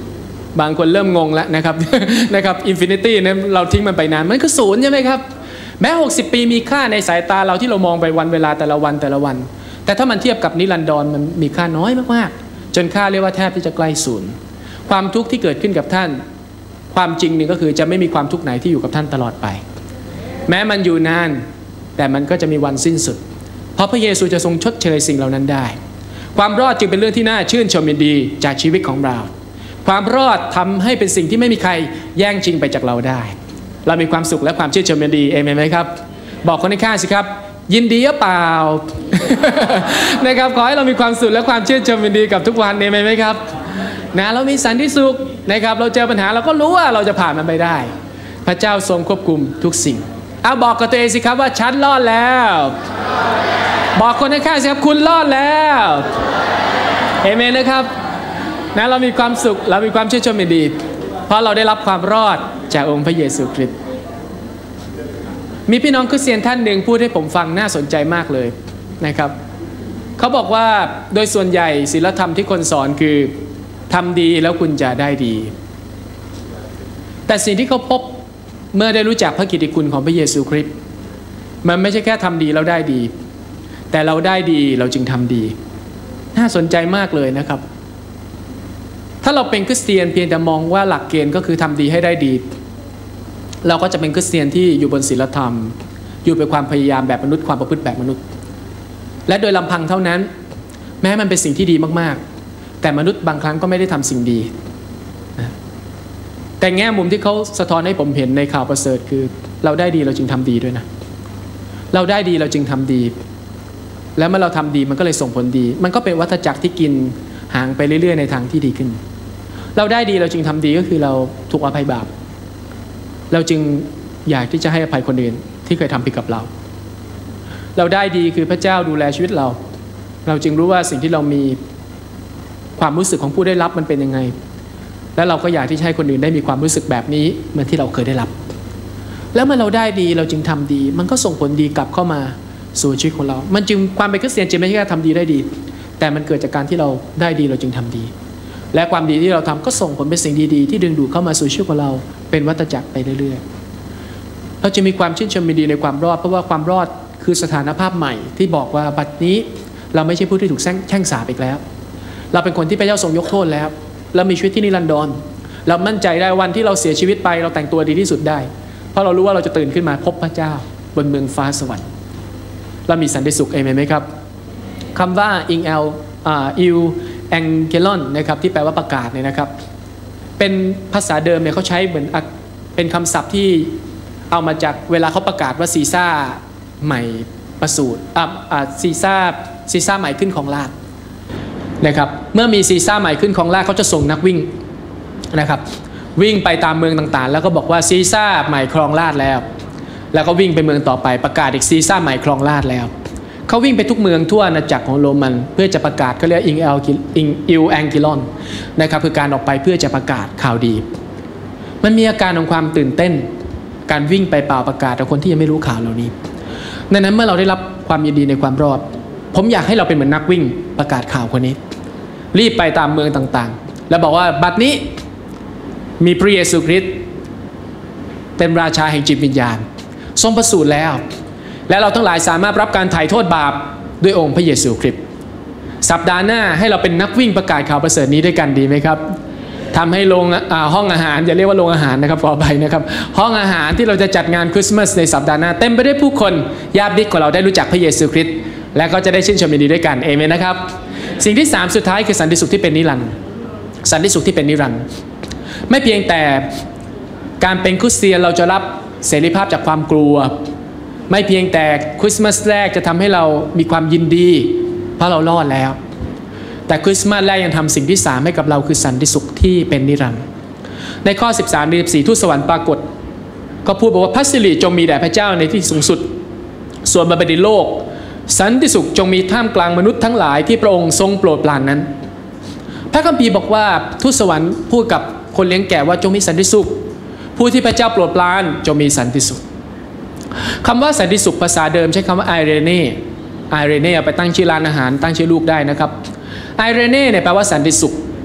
บางคนเริ่มงงแล้วนะครับ นะครับอินฟินิตี้เนี่ยเราทิ้งมันไปนานมันคือศูนย์ใช่ไหมครับแม้หกสิบปีมีค่าในสายตาเราที่เรามองไปวันเวลาแต่ละวันแต่ละวันแต่ถ้ามันเทียบกับนิรันดรมันมีค่าน้อยมากๆจนค่าเรียกว่าแทบที่จะใกล้ศูนย์ความทุกข์ที่เกิดขึ้นกับท่านความจริงหนึ่งก็คือจะไม่มีความทุกข์ไหนที่อยู่กับท่านตลอดไปแม้มันอยู่นานแต่มันก็จะมีวันสิ้นสุดเพราะพระเยซูจะทรงชดเชยสิ่งเหล่านั้นได้ความรอดจึงเป็นเรื่องที่น่าชื่นชมยินดีจากชีวิตของเราความรอดทำให้เป็นสิ่งที่ไม่มีใครแย่งชิงไปจากเราได้เรามีความสุขและความชื่นชมยินดีเอเมนไหมครับบอกคนข้างๆสิครับยินดีหรือเปล่า นะครับขอให้เรามีความสุขและความชื่นชมยินดีกับทุกวันเอเมนไหมครับนะเรามีสันติสุขนะครับเราเจอปัญหาเราก็รู้ว่าเราจะผ่านมันไปได้พระเจ้าทรงควบคุมทุกสิ่งเอาบอกกับตัวเองสิครับว่าฉันรอดแล้วบอกคนข้างๆสิครับคุณรอดแล้วเอเมนนะครับนะเรามีความสุขเรามีความชื่นชมยินดีเพราะเราได้รับความรอดจากองค์พระเยซูคริสต์มีพี่น้องคริสเตียนท่านหนึ่งพูดให้ผมฟังน่าสนใจมากเลยนะครับเขาบอกว่าโดยส่วนใหญ่ศีลธรรมที่คนสอนคือทำดีแล้วคุณจะได้ดีแต่สิ่งที่เขาพบเมื่อได้รู้จักพระกิตติคุณของพระเยซูคริสต์มันไม่ใช่แค่ทำดีแล้วได้ดีแต่เราได้ดีเราจึงทำดีน่าสนใจมากเลยนะครับถ้าเราเป็นคริสเตียนเพียงแต่มองว่าหลักเกณฑ์ก็คือทำดีให้ได้ดีเราก็จะเป็นคริสเตียนที่อยู่บนศีลธรรมอยู่เป็นความพยายามแบบมนุษย์ความประพฤติแบบมนุษย์และโดยลำพังเท่านั้นแม้มันเป็นสิ่งที่ดีมากๆแต่มนุษย์บางครั้งก็ไม่ได้ทำสิ่งดีนะแต่แง่มุมที่เขาสะท้อนให้ผมเห็นในข่าวประเสริฐคือเราได้ดีเราจึงทำดีด้วยนะเราได้ดีเราจึงทำดีแล้วเมื่อเราทำดีมันก็เลยส่งผลดีมันก็เป็นวัฏจักรที่กินห่างไปเรื่อยๆในทางที่ดีขึ้นเราได้ดีเราจึงทำดีก็คือเราถูกอภัยบาปเราจึงอยากที่จะให้อภัยคนอื่นที่เคยทำผิดกับเราเราได้ดีคือพระเจ้าดูแลชีวิตเราเราจึงรู้ว่าสิ่งที่เรามีความรู้สึกของผู้ได้รับมันเป็นยังไงและเราก็อยากที่จะให้คนอื่นได้มีความรู้สึกแบบนี้เหมือนที่เราเคยได้รับแล้วเมื่อเราได้ดีเราจึงทำดีมันก็ส่งผลดีกลับเข้ามาสู่ชีวิตของเรามันจึงความเป็นคริสเตียนจึงไม่ใช่แค่ทำดีได้ดีแต่มันเกิดจากการที่เราได้ดีเราจึงทำดีและความดีที่เราทำก็ส่งผลเป็นสิ่งดีๆที่ดึงดูดเข้ามาสู่ชีวิตของเราเป็นวัฏจักรไปเรื่อยๆเราจะมีความชื่นชมยินดีในความรอดเพราะว่าความรอดคือสถานภาพใหม่ที่บอกว่าบัดนี้เราไม่ใช่ผู้ที่ถูกแช่งสาปอีกแล้วเราเป็นคนที่พระเจ้าทรงยกโทษแล้วเรามีชีวิตที่นิรันดรเรามั่นใจได้วันที่เราเสียชีวิตไปเราแต่งตัวดีที่สุดได้เพราะเรารู้ว่าเราจะตื่นขึ้นมาพบพระเจ้าบนเมืองฟ้าสวรรค์เรามีสันติสุขเอเมนไหมครับคำว่าอิงเอลอิวแองเกลอนนะครับที่แปลว่าประกาศเนี่ยนะครับเป็นภาษาเดิมเนี่ยเขาใช้เหมือนเป็นคำศัพท์ที่เอามาจากเวลาเขาประกาศว่าซีซ่าใหม่ประสูติอ่าซีซ่าซีซ่าใหม่ขึ้นของราชนะครับเมื่อมีซีซ่าใหม่ขึ้นของราชเขาจะส่งนักวิ่งนะครับวิ่งไปตามเมืองต่างๆแล้วก็บอกว่าซีซ่าใหม่ครองราชแล้วแล้วก็วิ่งไปเมืองต่อไปประกาศอีกซีซ่าใหม่ครองราชแล้วเขาวิ่งไปทุกเมืองทั่วอาณาจักรของโรมันเพื่อจะประกาศเขาเรียกอิงเอลอิงอิลแองกิลอนนะครับคือการออกไปเพื่อจะประกาศข่าวดีมันมีอาการของความตื่นเต้นการวิ่งไปเปล่าประกาศกับคนที่ยังไม่รู้ข่าวเหล่านี้ดังนั้นเมื่อเราได้รับความยินดีในความรอดผมอยากให้เราเป็นเหมือนนักวิ่งประกาศข่าวคนนี้รีบไปตามเมืองต่างๆแล้วบอกว่าบัดนี้มีพระเยซูคริสต์เป็นราชาแห่งจิตวิญญาณทรงประสูติแล้วและเราทั้งหลายสามารถรับการไถ่โทษบาปด้วยองค์พระเยซูคริสต์สัปดาห์หน้าให้เราเป็นนักวิ่งประกาศข่าวประเสริฐนี้ด้วยกันดีไหมครับทำให้โรงห้องอาหารอย่าเรียกว่าโรงอาหารนะครับขออภัยนะครับห้องอาหารที่เราจะจัดงานคริสต์มาสในสัปดาห์หน้าเต็มไปด้วยผู้คนญาติมิตรของเราได้รู้จักพระเยซูคริสต์และก็จะได้ชื่นชมยินดีด้วยกันเอเมนนะครับสิ่งที่สามสุดท้ายคือสันติสุขที่เป็นนิรันดร์สันติสุขที่เป็นนิรันดร์ไม่เพียงแต่การเป็นคริสเตียนเราจะรับเสรีภาพจากความกลัวไม่เพียงแต่คริสต์มาสแรกจะทำให้เรามีความยินดีเพราะเรารอดแล้วแต่คริสต์มาสแรกยังทำสิ่งที่สามให้กับเราคือสันติสุขที่เป็นนิรันดร์ในข้อสิบสามถึงสิบสี่ทูตสวรรค์ปรากฏก็พูดบอกว่าพระสิริจงมีแด่พระเจ้าในที่สูงสุดส่วนบนดินโลกสันติสุขจงมีท่ามกลางมนุษย์ทั้งหลายที่พระองค์ทรงโปรดปรานนั้นพระคัมภีร์บอกว่าทูตสวรรค์พูดกับคนเลี้ยงแกะว่าจงมีสันติสุขผู้ที่พระเจ้าโปรดปรานจงมีสันติสุขคำว่าสันติสุขภาษาเดิมใช้คำว่าไอเรเน่ไอเรเน่ไปตั้งชื่อร้านอาหารตั้งชื่อลูกได้นะครับไอเรเน่เนี่ยแปลว่าสันติสุข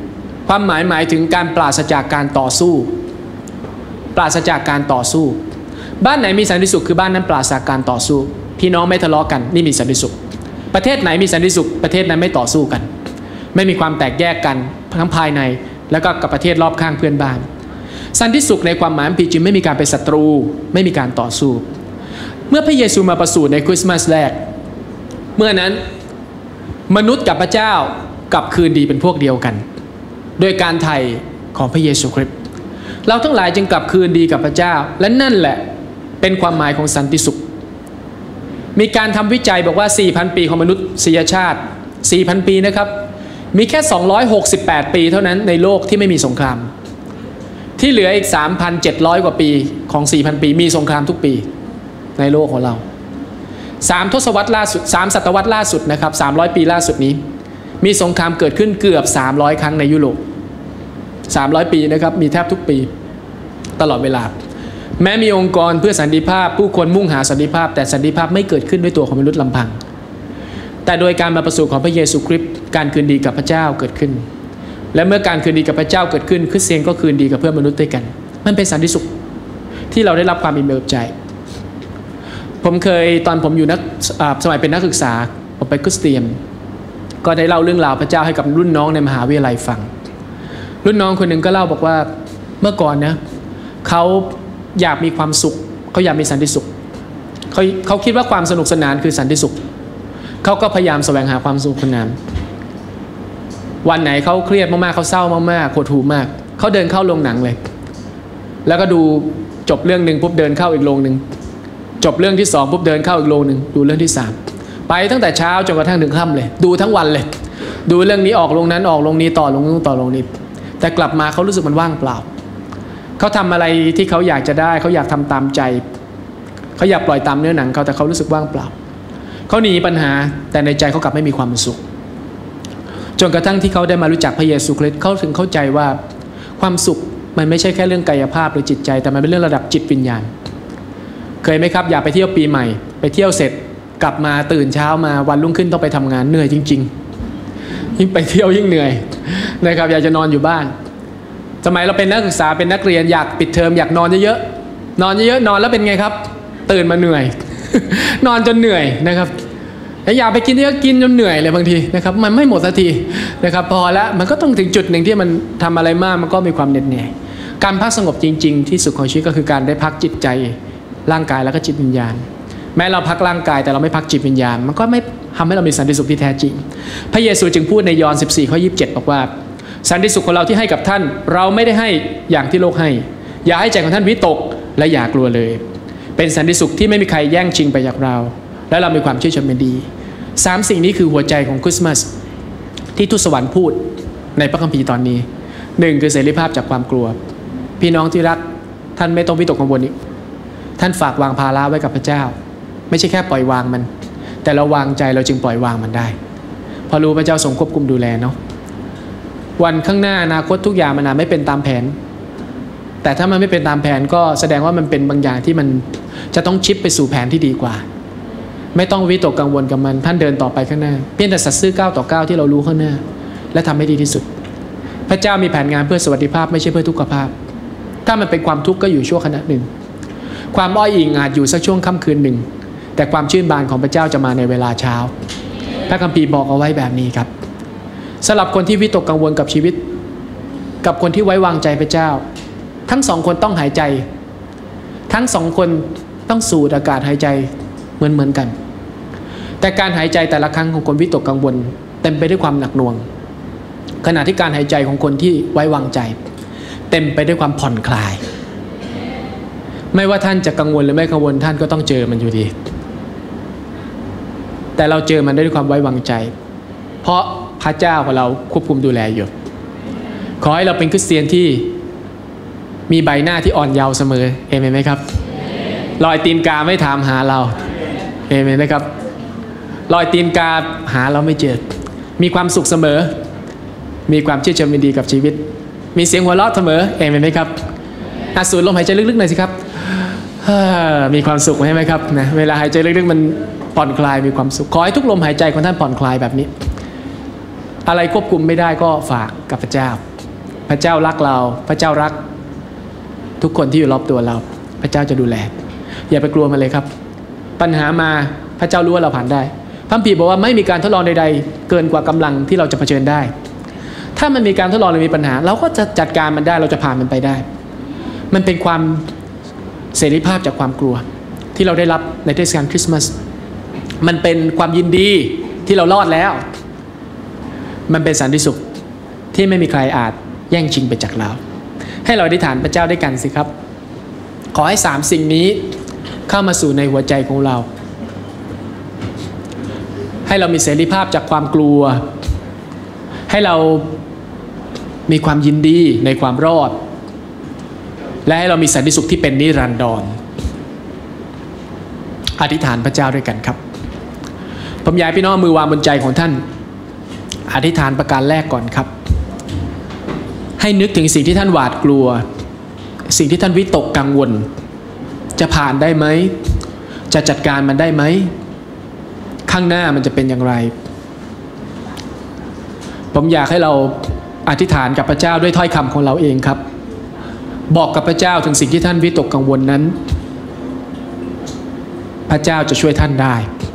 ความหมายหมายถึงการปราศจากการต่อสู้ปราศจากการต่อสู้บ้านไหนมีสันติสุขคือบ้านนั้นปราศจากการต่อสู้พี่น้องไม่ทะเลาะกันนี่มีสันติสุขประเทศไหนมีสันติสุขประเทศนั้นไม่ต่อสู้กันไม่มีความแตกแยกกันทั้งภายในแล้วก็กับประเทศรอบข้างเพื่อนบ้านสันติสุขในความหมายพี่จึงไม่มีการเป็นศัตรูไม่มีการต่อสู้เมื่อพระเยซูมาประสูติในคริสต์มาสแรกเมื่อนั้นมนุษย์กับพระเจ้ากลับคืนดีเป็นพวกเดียวกันโดยการไถ่ของพระเยซูคริสต์เราทั้งหลายจึงกลับคืนดีกับพระเจ้าและนั่นแหละเป็นความหมายของสันติสุขมีการทำวิจัยบอกว่า สี่พัน ปีของมนุษยชาติ สี่พัน ปีนะครับมีแค่สองร้อยหกสิบแปดปีเท่านั้นในโลกที่ไม่มีสงครามที่เหลืออีก สามพันเจ็ดร้อย กว่าปีของ สี่พัน ปีมีสงครามทุกปีในโลกของเราสามทศวรรษล่าสุดสามศตวรรษล่าสุดนะครับสามร้อยปีล่าสุดนี้มีสงครามเกิดขึ้นเกือบสามร้อยครั้งในยุโรปสามร้อยปีนะครับมีแทบทุกปีตลอดเวลาแม้มีองค์กรเพื่อสันติภาพผู้คนมุ่งหาสันติภาพแต่สันติภาพไม่เกิดขึ้นด้วยตัวของมนุษย์ลำพังแต่โดยการมาประสูติของพระเยซูคริสต์การคืนดีกับพระเจ้าเกิดขึ้นและเมื่อการคืนดีกับพระเจ้าเกิดขึ้นคริสเตียนก็คืนดีกับเพื่อนมนุษย์ด้วยกันมันเป็นสันติสุขที่เราได้รับความอิ่มเอิบใจผมเคยตอนผมอยู่นักสมัยเป็นนักศึกษาผมไปคริสเตียนก็ได้เล่าเรื่องราวพระเจ้าให้กับรุ่นน้องในมหาวิทยาลัยฟังรุ่นน้องคนหนึ่งก็เล่าบอกว่าเมื่อก่อนนะเขาอยากมีความสุขเขาอยากมีสันติสุขเขาเขาคิดว่าความสนุกสนานคือสันติสุขเขาก็พยายามแสวงหาความสุขสนานวันไหนเขาเครียดมากๆเขาเศร้ามากๆหดหู่มากเขาเดินเข้าโรงหนังเลยแล้วก็ดูจบเรื่องนึงปุ๊บเดินเข้าอีกโรงนึงจบเรื่องที่สองปุ๊บเดินเข้าอีกโรงนึงดูเรื่องที่สามไปตั้งแต่เช้าจนกระทั่งถึงค่ำเลยดูทั้งวันเลยดูเรื่องนี้ออกโรงนั้นออกโรงนี้ต่อโรงนู้นต่อโรงนี้แต่กลับมาเขารู้สึกมันว่างเปล่าเขาทำอะไรที่เขาอยากจะได้เขาอยากทำตามใจเขาอยากปล่อยตามเนื้อหนังเขาแต่เขารู้สึกว่างเปล่าเขาหนีปัญหาแต่ในใจเขากลับไม่มีความสุขจนกระทั่งที่เขาได้มารู้จักพระเยซูคริสต์เขาถึงเข้าใจว่าความสุขมันไม่ใช่แค่เรื่องกายภาพหรือจิตใจแต่มันเป็นเรื่องระดับจิตวิญญาณเคยไหมครับอยากไปเที่ยวปีใหม่ไปเที่ยวเสร็จกลับมาตื่นเช้ามาวันรุ่งขึ้นต้องไปทำงานเหนื่อยจริงๆยิ่งไปเที่ยวยิ่งเหนื่อยนะครับอยากจะนอนอยู่บ้านสมัยเราเป็นนักศึกษาเป็นนักเรียนอยากปิดเทอมอยากนอนเยอะๆนอนเยอะๆนอนแล้วเป็นไงครับตื่นมาเหนื่อย นอนจนเหนื่อยนะครับแล้วอยากไปกินเยอะกินจนเหนื่อยเลยบางทีนะครับมันไม่หมดสักทีนะครับพอแล้วมันก็ต้องถึงจุดหนึ่งที่มันทำอะไรมากมันก็มีความเหน็ดเหนื่อยการพักสงบจริงๆที่สุดของชีวิตก็คือการได้พักจิตใจร่างกายแล้วก็จิตวิญญาณแม้เราพักร่างกายแต่เราไม่พักจิตวิญญาณมันก็ไม่ทำให้เรามีสันติสุขที่แท้จริงพระเยซูจึงพูดในยอห์นสิบสี่ข้อยี่สิบเจ็ดบอกว่าสันติสุขของเราที่ให้กับท่านเราไม่ได้ให้อย่างที่โลกให้อย่าให้ใจของท่านวิตกและอย่ากลัวเลยเป็นสันติสุขที่ไม่มีใครแย่งชิงไปจากเราและเรามีความเชื่อชันดีสามสิ่งนี้คือหัวใจของคริสต์มาสที่ทูตสวรรค์พูดในพระคัมภีร์ตอนนี้หนึ่งคือเสรีภาพจากความกลัวพี่น้องที่รักท่านไม่ต้องวิตกกังวลอีกท่านฝากวางภาระไว้กับพระเจ้าไม่ใช่แค่ปล่อยวางมันแต่เราวางใจเราจึงปล่อยวางมันได้พอรู้พระเจ้าทรงควบคุมดูแลเนาะวันข้างหน้าอนาคตทุกอย่างมันอาจไม่เป็นตามแผนแต่ถ้ามันไม่เป็นตามแผนก็แสดงว่ามันเป็นบางอย่างที่มันจะต้องชิปไปสู่แผนที่ดีกว่าไม่ต้องวิตกกังวลกับมันท่านเดินต่อไปข้างหน้าเพียงแต่สัตย์ซื่อก้าวต่อก้าวที่เรารู้ข้างหน้าและทำให้ดีที่สุดพระเจ้ามีแผนงานเพื่อสวัสดิภาพไม่ใช่เพื่อทุกขภาพถ้ามันเป็นความทุกข์ก็อยู่ชั่วขณะหนึ่งความอ้อยอิงอาจอยู่สักช่วงค่ำคืนหนึ่งแต่ความชื่นบานของพระเจ้าจะมาในเวลาเช้าพระคัมภีร์บอกเอาไว้แบบนี้ครับสำหรับคนที่วิตกกังวลกับชีวิตกับคนที่ไว้วางใจพระเจ้าทั้งสองคนต้องหายใจทั้งสองคนต้องสูดอากาศหายใจเหมือนเหมือนกันแต่การหายใจแต่ละครั้งของคนวิตกกังวลเต็มไปด้วยความหนักหน่วงขณะที่การหายใจของคนที่ไว้วางใจเต็มไปด้วยความผ่อนคลายไม่ว่าท่านจะกังวลหรือไม่กังวลท่านก็ต้องเจอมันอยู่ดีแต่เราเจอมันด้วยความไว้วางใจเพราะพระเจ้าของเราควบคุมดูแลอยู่ขอให้เราเป็นคริสเตียนที่มีใบหน้าที่อ่อนเยาว์เสมอเอเมนไหมครับรอยตีนกาไม่ถามหาเราเอเมนไหมครับรอยตีนกาหาเราไม่เจอมีความสุขเสมอมีความเชื่อมั่นดีกับชีวิตมีเสียงหัวเราะเสมอเอเมนไหมครับอาสูดลมหายใจลึกๆหน่อยสิครับมีความสุขใช่ไหมครับนะเวลาหายใจลึกๆมันผ่อนคลายมีความสุขขอให้ทุกลมหายใจของท่านผ่อนคลายแบบนี้อะไรควบคุมไม่ได้ก็ฝากกับพระเจ้าพระเจ้ารักเราพระเจ้ารักทุกคนที่อยู่รอบตัวเราพระเจ้าจะดูแลอย่าไปกลัวมันเลยครับปัญหามาพระเจ้ารู้ว่าเราผ่านได้พระคัมภีร์บอกว่าไม่มีการทดลองใดๆเกินกว่ากำลังที่เราจะเผชิญได้ถ้ามันมีการทดลองหรือมีปัญหาเราก็จะจัดการมันได้เราจะผ่านมันไปได้มันเป็นความเสรีภาพจากความกลัวที่เราได้รับในเทศกาลคริสต์มาสมันเป็นความยินดีที่เรารอดแล้วมันเป็นสันติสุขที่ไม่มีใครอาจแย่งชิงไปจากเราให้เราอธิษฐานพระเจ้าด้วยกันสิครับขอให้สามสิ่งนี้เข้ามาสู่ในหัวใจของเราให้เรามีเสรีภาพจากความกลัวให้เรามีความยินดีในความรอดและให้เรามีสันติสุขที่เป็นนิรันดรอธิษฐานพระเจ้าด้วยกันครับผมอยากให้พี่น้องมือวางบนใจของท่านอธิษฐานประการแรกก่อนครับให้นึกถึงสิ่งที่ท่านหวาดกลัวสิ่งที่ท่านวิตกกังวลจะผ่านได้ไหมจะจัดการมันได้ไหมข้างหน้ามันจะเป็นอย่างไรผมอยากให้เราอธิษฐานกับพระเจ้าด้วยถ้อยคำของเราเองครับบอกกับพระเจ้าถึงสิ่งที่ท่านวิตกกังวลนั้นพระเจ้าจะช่วยท่านได้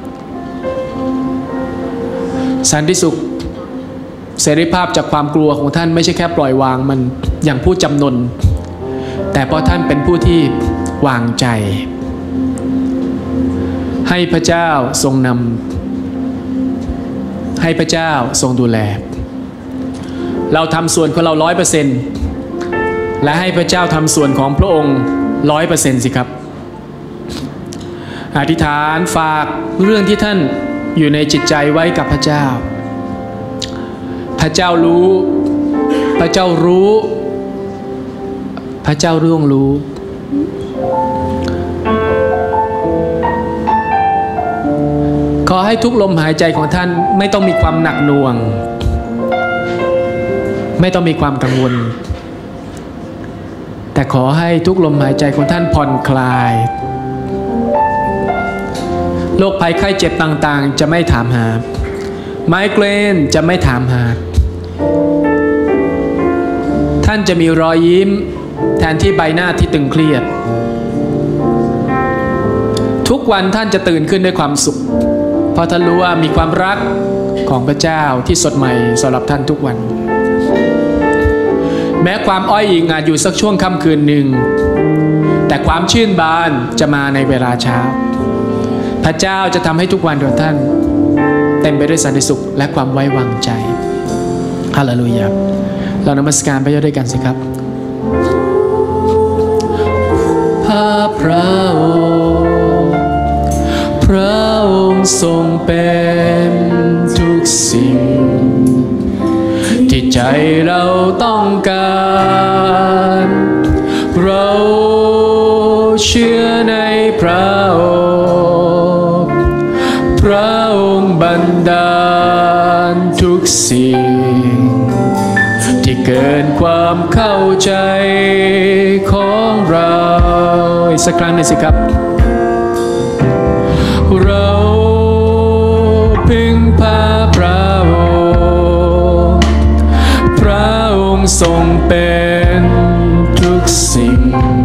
สันติสุขเสรีภาพจากความกลัวของท่านไม่ใช่แค่ปล่อยวางมันอย่างผู้จำนนแต่เพราะท่านเป็นผู้ที่วางใจให้พระเจ้าทรงนำให้พระเจ้าทรงดูแลเราทำส่วนของเราร้อยเปอร์เซ็นต์และให้พระเจ้าทำส่วนของพระองค์ร้อยเปอร์เซ็นต์สิครับอธิษฐานฝากเรื่องที่ท่านอยู่ในจิตใจไว้กับพระเจ้าพระเจ้ารู้พระเจ้ารู้พระเจ้าร่วงรู้ขอให้ทุกลมหายใจของท่านไม่ต้องมีความหนักหน่วงไม่ต้องมีความกังวลแต่ขอให้ทุกลมหายใจของท่านผ่อนคลายโรคภัยไข้เจ็บต่างๆจะไม่ถามหาไมเกรนจะไม่ถามหาท่านจะมีรอยยิ้มแทนที่ใบหน้าที่ตึงเครียดทุกวันท่านจะตื่นขึ้นด้วยความสุขเพราะท่านรู้ว่ามีความรักของพระเจ้าที่สดใหม่สำหรับท่านทุกวันแม้ความอ้อยอิงอาจอยู่สักช่วงค่ำคืนหนึ่งแต่ความชื่นบานจะมาในเวลาเช้าพระเจ้าจะทำให้ทุกวันของท่านเต็มไปด้วยสันติสุขและความไว้วางใจฮาเลลูยาเรานมัสการพระเจ้าด้วยกันสิครับพระพระองค์พระองค์ทรงเป็นทุกสิ่งที่ใจเราต้องการเราเชื่อในพระองค์พระองค์บันดาลทุกสิ่งที่เกินความเข้าใจของเราอีกสักครั้งหนึ่งสิครับเราพึ่งพาพระองค์พระองค์ทรงเป็นทุกสิ่ง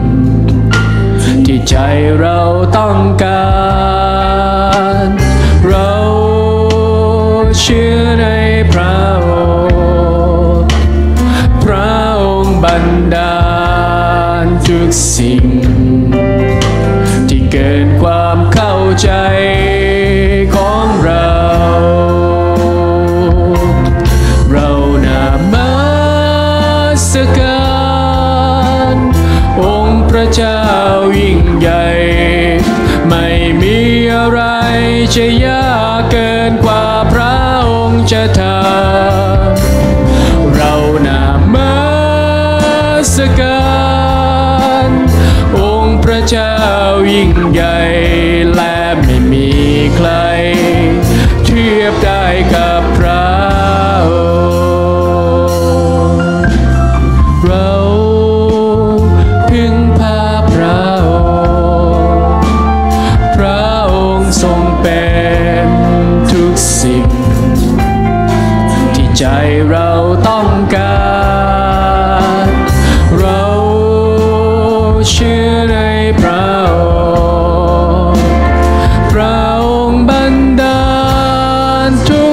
ที่ใจเราต้องการเราเชื่อในพระองค์พระองค์บันดาลทุกสิ่งที่เกินความเข้าใจของเราเรานามัสการองค์พระเจ้ายิ่งใหญ่ไม่มีอะไรจะยากเกินกว่าพระองค์จะทำเรานามัสการองค์พระเจ้ายิ่งใหญ่และไม่มีใครเทียบได้กับพระองค์เราพึ่งพาพระองค์พระองค์ทรงเป็นทุกสิ่งที่ใจเราต้องการ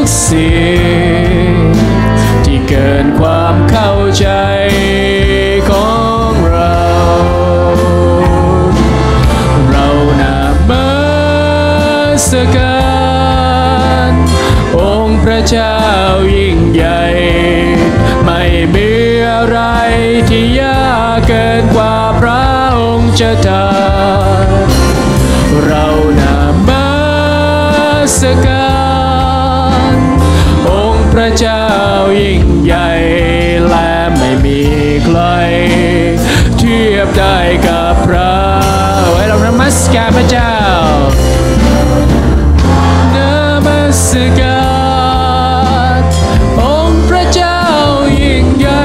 กสิ่งที่เกินความเข้าใจของเราเรานามัสการองค์พระเจ้ายิ่งใหญ่ไม่มีอะไรที่ยากเกินกว่าพระองค์จะทำเรานามัสการองค์พระเจ้ายิ่งใหญ่และไม่มีใครเทียบได้กับพระให้เรานมัสการพระเจ้านมัสการองค์พระเจ้ายิ่งใหญ่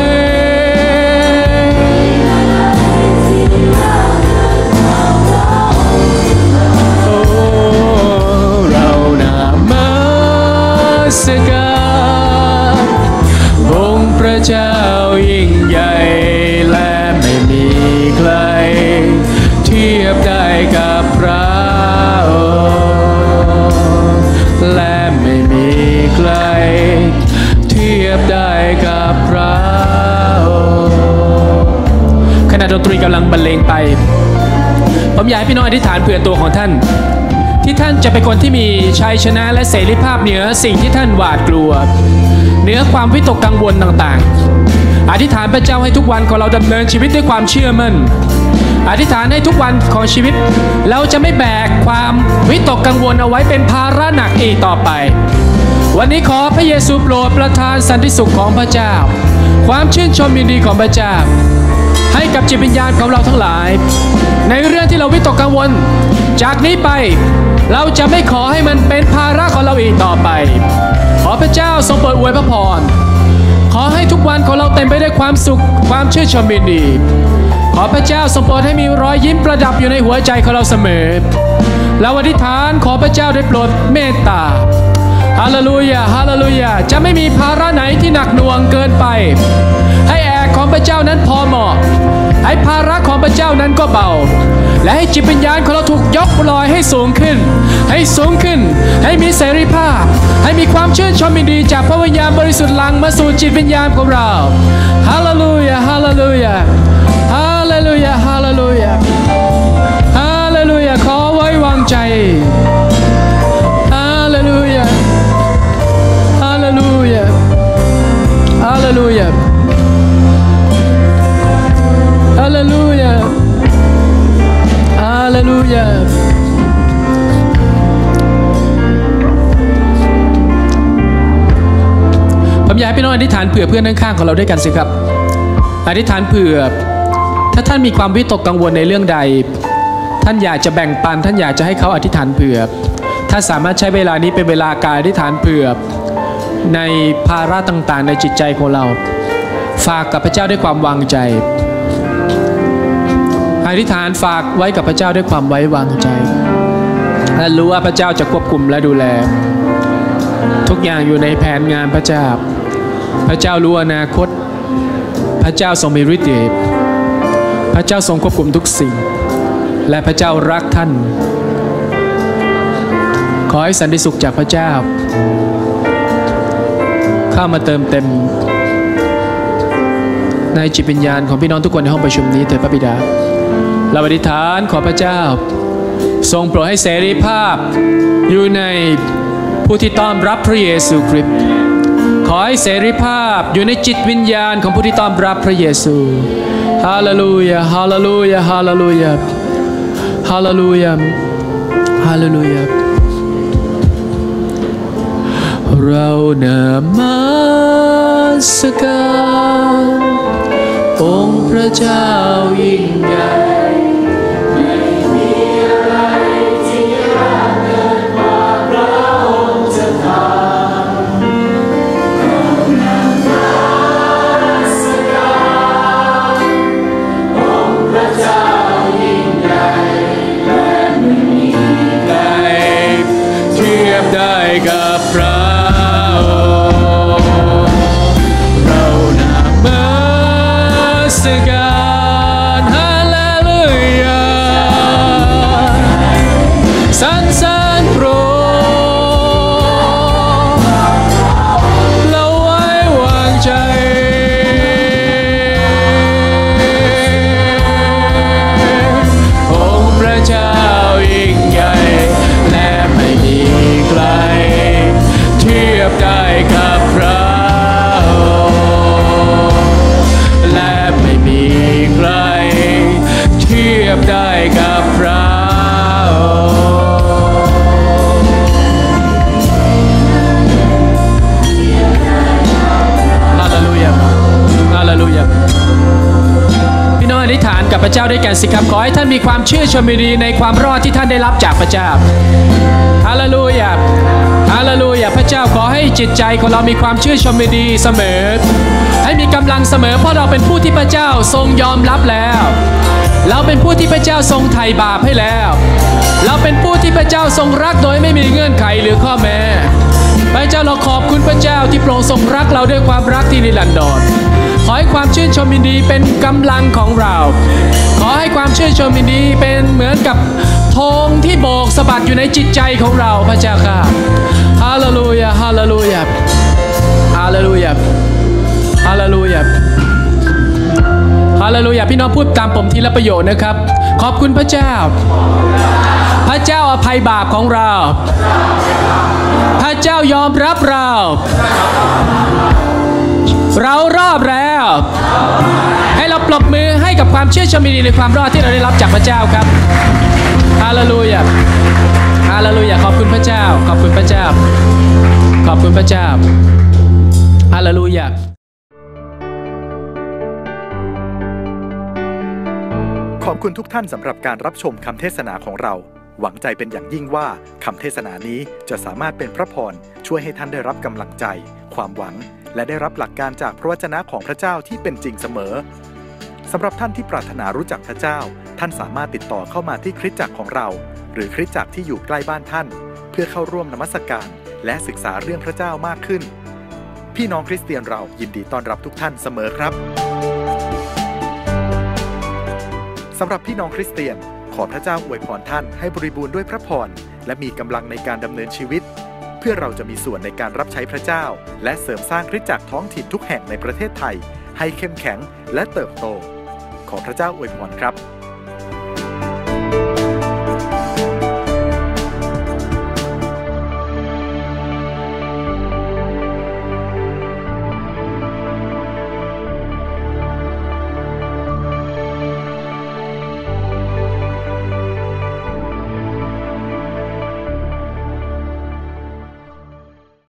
โอ้เรานมัสการองค์พระเจ้ายิ่งใหญ่และไม่มีใครเทียบได้กับพระและไม่มีใครเทียบได้กับพระขณะดนตรีกำลังบรรเลงไปผมอยากให้พี่น้องอธิษฐานเผื่อตัวของท่านที่ท่านจะเป็นคนที่มีชัยชนะและเสรีภาพเหนือสิ่งที่ท่านหวาดกลัวเหนือความวิตกกังวลต่างๆอธิษฐานพระเจ้าให้ทุกวันของเราดำเนินชีวิตด้วยความเชื่อมั่นอธิษฐานให้ทุกวันของชีวิตเราจะไม่แบกความวิตกกังวลเอาไว้เป็นภาระหนักอีกต่อไปวันนี้ขอพระเยซูโปรดประทานสันติสุขของพระเจ้าความชื่นชมยินดีของพระเจ้าให้กับจิตวิญญาณของเราทั้งหลายในเรื่องที่เราวิตกกังวลจากนี้ไปเราจะไม่ขอให้มันเป็นภาระของเราอีกต่อไปขอพระเจ้าทรงโปรดอวยพระพรขอให้ทุกวันของเราเต็มไปด้วยความสุขความชื่นชมยินดีขอพระเจ้าทรงโปรดให้มีรอยยิ้มประดับอยู่ในหัวใจของเราเสมอเราอธิษฐานขอพระเจ้าได้โปรดเมตตาฮาเลลูยาฮาเลลูยาจะไม่มีภาระไหนที่หนักหน่วงเกินไปให้แอกของพระเจ้านั้นพอเหมาะให้ภาระของพระเจ้านั้นก็เบาและให้จิตวิญญาณของเราถูกยกลอยให้สูงขึ้นให้สูงขึ้นให้มีเสรีภาพให้มีความชื่นชมยินดีจากพระวิญญาณบริสุทธิ์หลั่งมาสู่จิตวิญญาณของเราฮาเลลูยาฮาเลลูยาฮาเลลูยาฮาเลลูยาฮาเลลูยาขอไว้วางใจฮาเลลูยาฮาเลลูยาฮาเลลูยาฮาเลลูยาฮาเลลูยาผมอยากให้พี่น้องอธิษฐานเผื่อเพื่อนข้างๆของเราด้วยกันสิครับอธิษฐานเผื่อถ้าท่านมีความวิตกกังวลในเรื่องใดท่านอยากจะแบ่งปันท่านอยากจะให้เขาอธิษฐานเผื่อถ้าสามารถใช้เวลานี้เป็นเวลาการอธิษฐานเผื่อในภาระต่างๆในจิตใจของเราฝากกับพระเจ้าด้วยความวางใจอธิษฐานฝากไว้กับพระเจ้าด้วยความไว้วางใจและรู้ว่าพระเจ้าจะควบคุมและดูแลทุกอย่างอยู่ในแผนงานพระเจ้าพระเจ้ารู้อนาคตพระเจ้าทรงมีฤทธิ์เดชพระเจ้าทรงควบคุมทุกสิ่งและพระเจ้ารักท่านขอให้สันติสุขจากพระเจ้าเข้ามาเติมเต็มในจิตวิญญาณของพี่น้องทุกคนในห้องประชุมนี้เถิดพระบิดาเราอธิษฐานขอพระเจ้าทรงโปรดให้เสรีภาพอยู่ในผู้ที่ต้อนรับพระเยซูคริสต์ขอให้เสรีภาพอยู่ในจิตวิญญาณของผู้ที่ต้อนรับพระเยซูฮาเลลูยาฮาเลลูยาฮาเลลูยาฮาเลลูยาฮาเลลูยาเรานามัสการองค์พระเจ้ายิ่งใหญ่ไม่มีอะไรที่ยากเกินกว่าพระองค์จะทำเรานามัสการองค์พระเจ้ายิ่งใหญ่และไม่มีใครเทียบได้กับพระสการฮาระเจ้าด้วยกันสิครับขอให้ท่านมีความเชื่อชมดีในความรอดที่ท่านได้รับจากพระเจ้าฮาเลลูยาฮาเลลูยาพระเจ้าขอให้จิตใจของเรามีความเชื่อชมดีเสมอให้มีกำลังเสมอเพราะเราเป็นผู้ที่พระเจ้าทรงยอมรับแล้วเราเป็นผู้ที่พระเจ้าทรงไถ่บาปให้แล้วเราเป็นผู้ที่พระเจ้าทรงรักโดยไม่มีเงื่อนไขหรือข้อแม้พระเจ้าเราขอบคุณพระเจ้าที่พระองค์ทรงรักเราด้วยความรักที่นิรันดรขอให้ความชื่นชมยินดีเป็นกำลังของเราขอให้ความชื่นชมยินดีเป็นเหมือนกับธงที่โบกสะบัดอยู่ในจิตใจของเราพระเจ้าค่ะฮาเลลูยาฮาเลลูยาฮาเลลูยาฮาเลลูยาฮาเลลูยาพี่น้องพูดตามผมทีละประโยชน์นะครับขอบคุณพระเจ้าพระเจ้าอภัยบาปของเราพระเจ้ายอมรับเราเรารอดแล้วให้เราปรบมือให้กับความเชื่อชมยินดีในความรอดที่เราได้รับจากพระเจ้าครับฮาเลลูยาฮาเลลูยาขอบคุณพระเจ้าขอบคุณพระเจ้าขอบคุณพระเจ้าฮาเลลูยาขอบคุณทุกท่านสำหรับการรับชมคำเทศนาของเราหวังใจเป็นอย่างยิ่งว่าคำเทศนานี้จะสามารถเป็นพระพรช่วยให้ท่านได้รับกำลังใจความหวังและได้รับหลักการจากพระวจนะของพระเจ้าที่เป็นจริงเสมอสำหรับท่านที่ปรารถนารู้จักพระเจ้าท่านสามารถติดต่อเข้ามาที่คริสตจักรของเราหรือคริสตจักรที่อยู่ใกล้บ้านท่านเพื่อเข้าร่วมนมัสการและศึกษาเรื่องพระเจ้ามากขึ้นพี่น้องคริสเตียนเรายินดีต้อนรับทุกท่านเสมอครับสำหรับพี่น้องคริสเตียนขอพระเจ้าอวยพรท่านให้บริบูรณ์ด้วยพระพรและมีกำลังในการดำเนินชีวิตเพื่อเราจะมีส่วนในการรับใช้พระเจ้าและเสริมสร้างคริสตจักรท้องถิ่นทุกแห่งในประเทศไทยให้เข้มแข็งและเติบโตขอพระเจ้าอวยพรครับ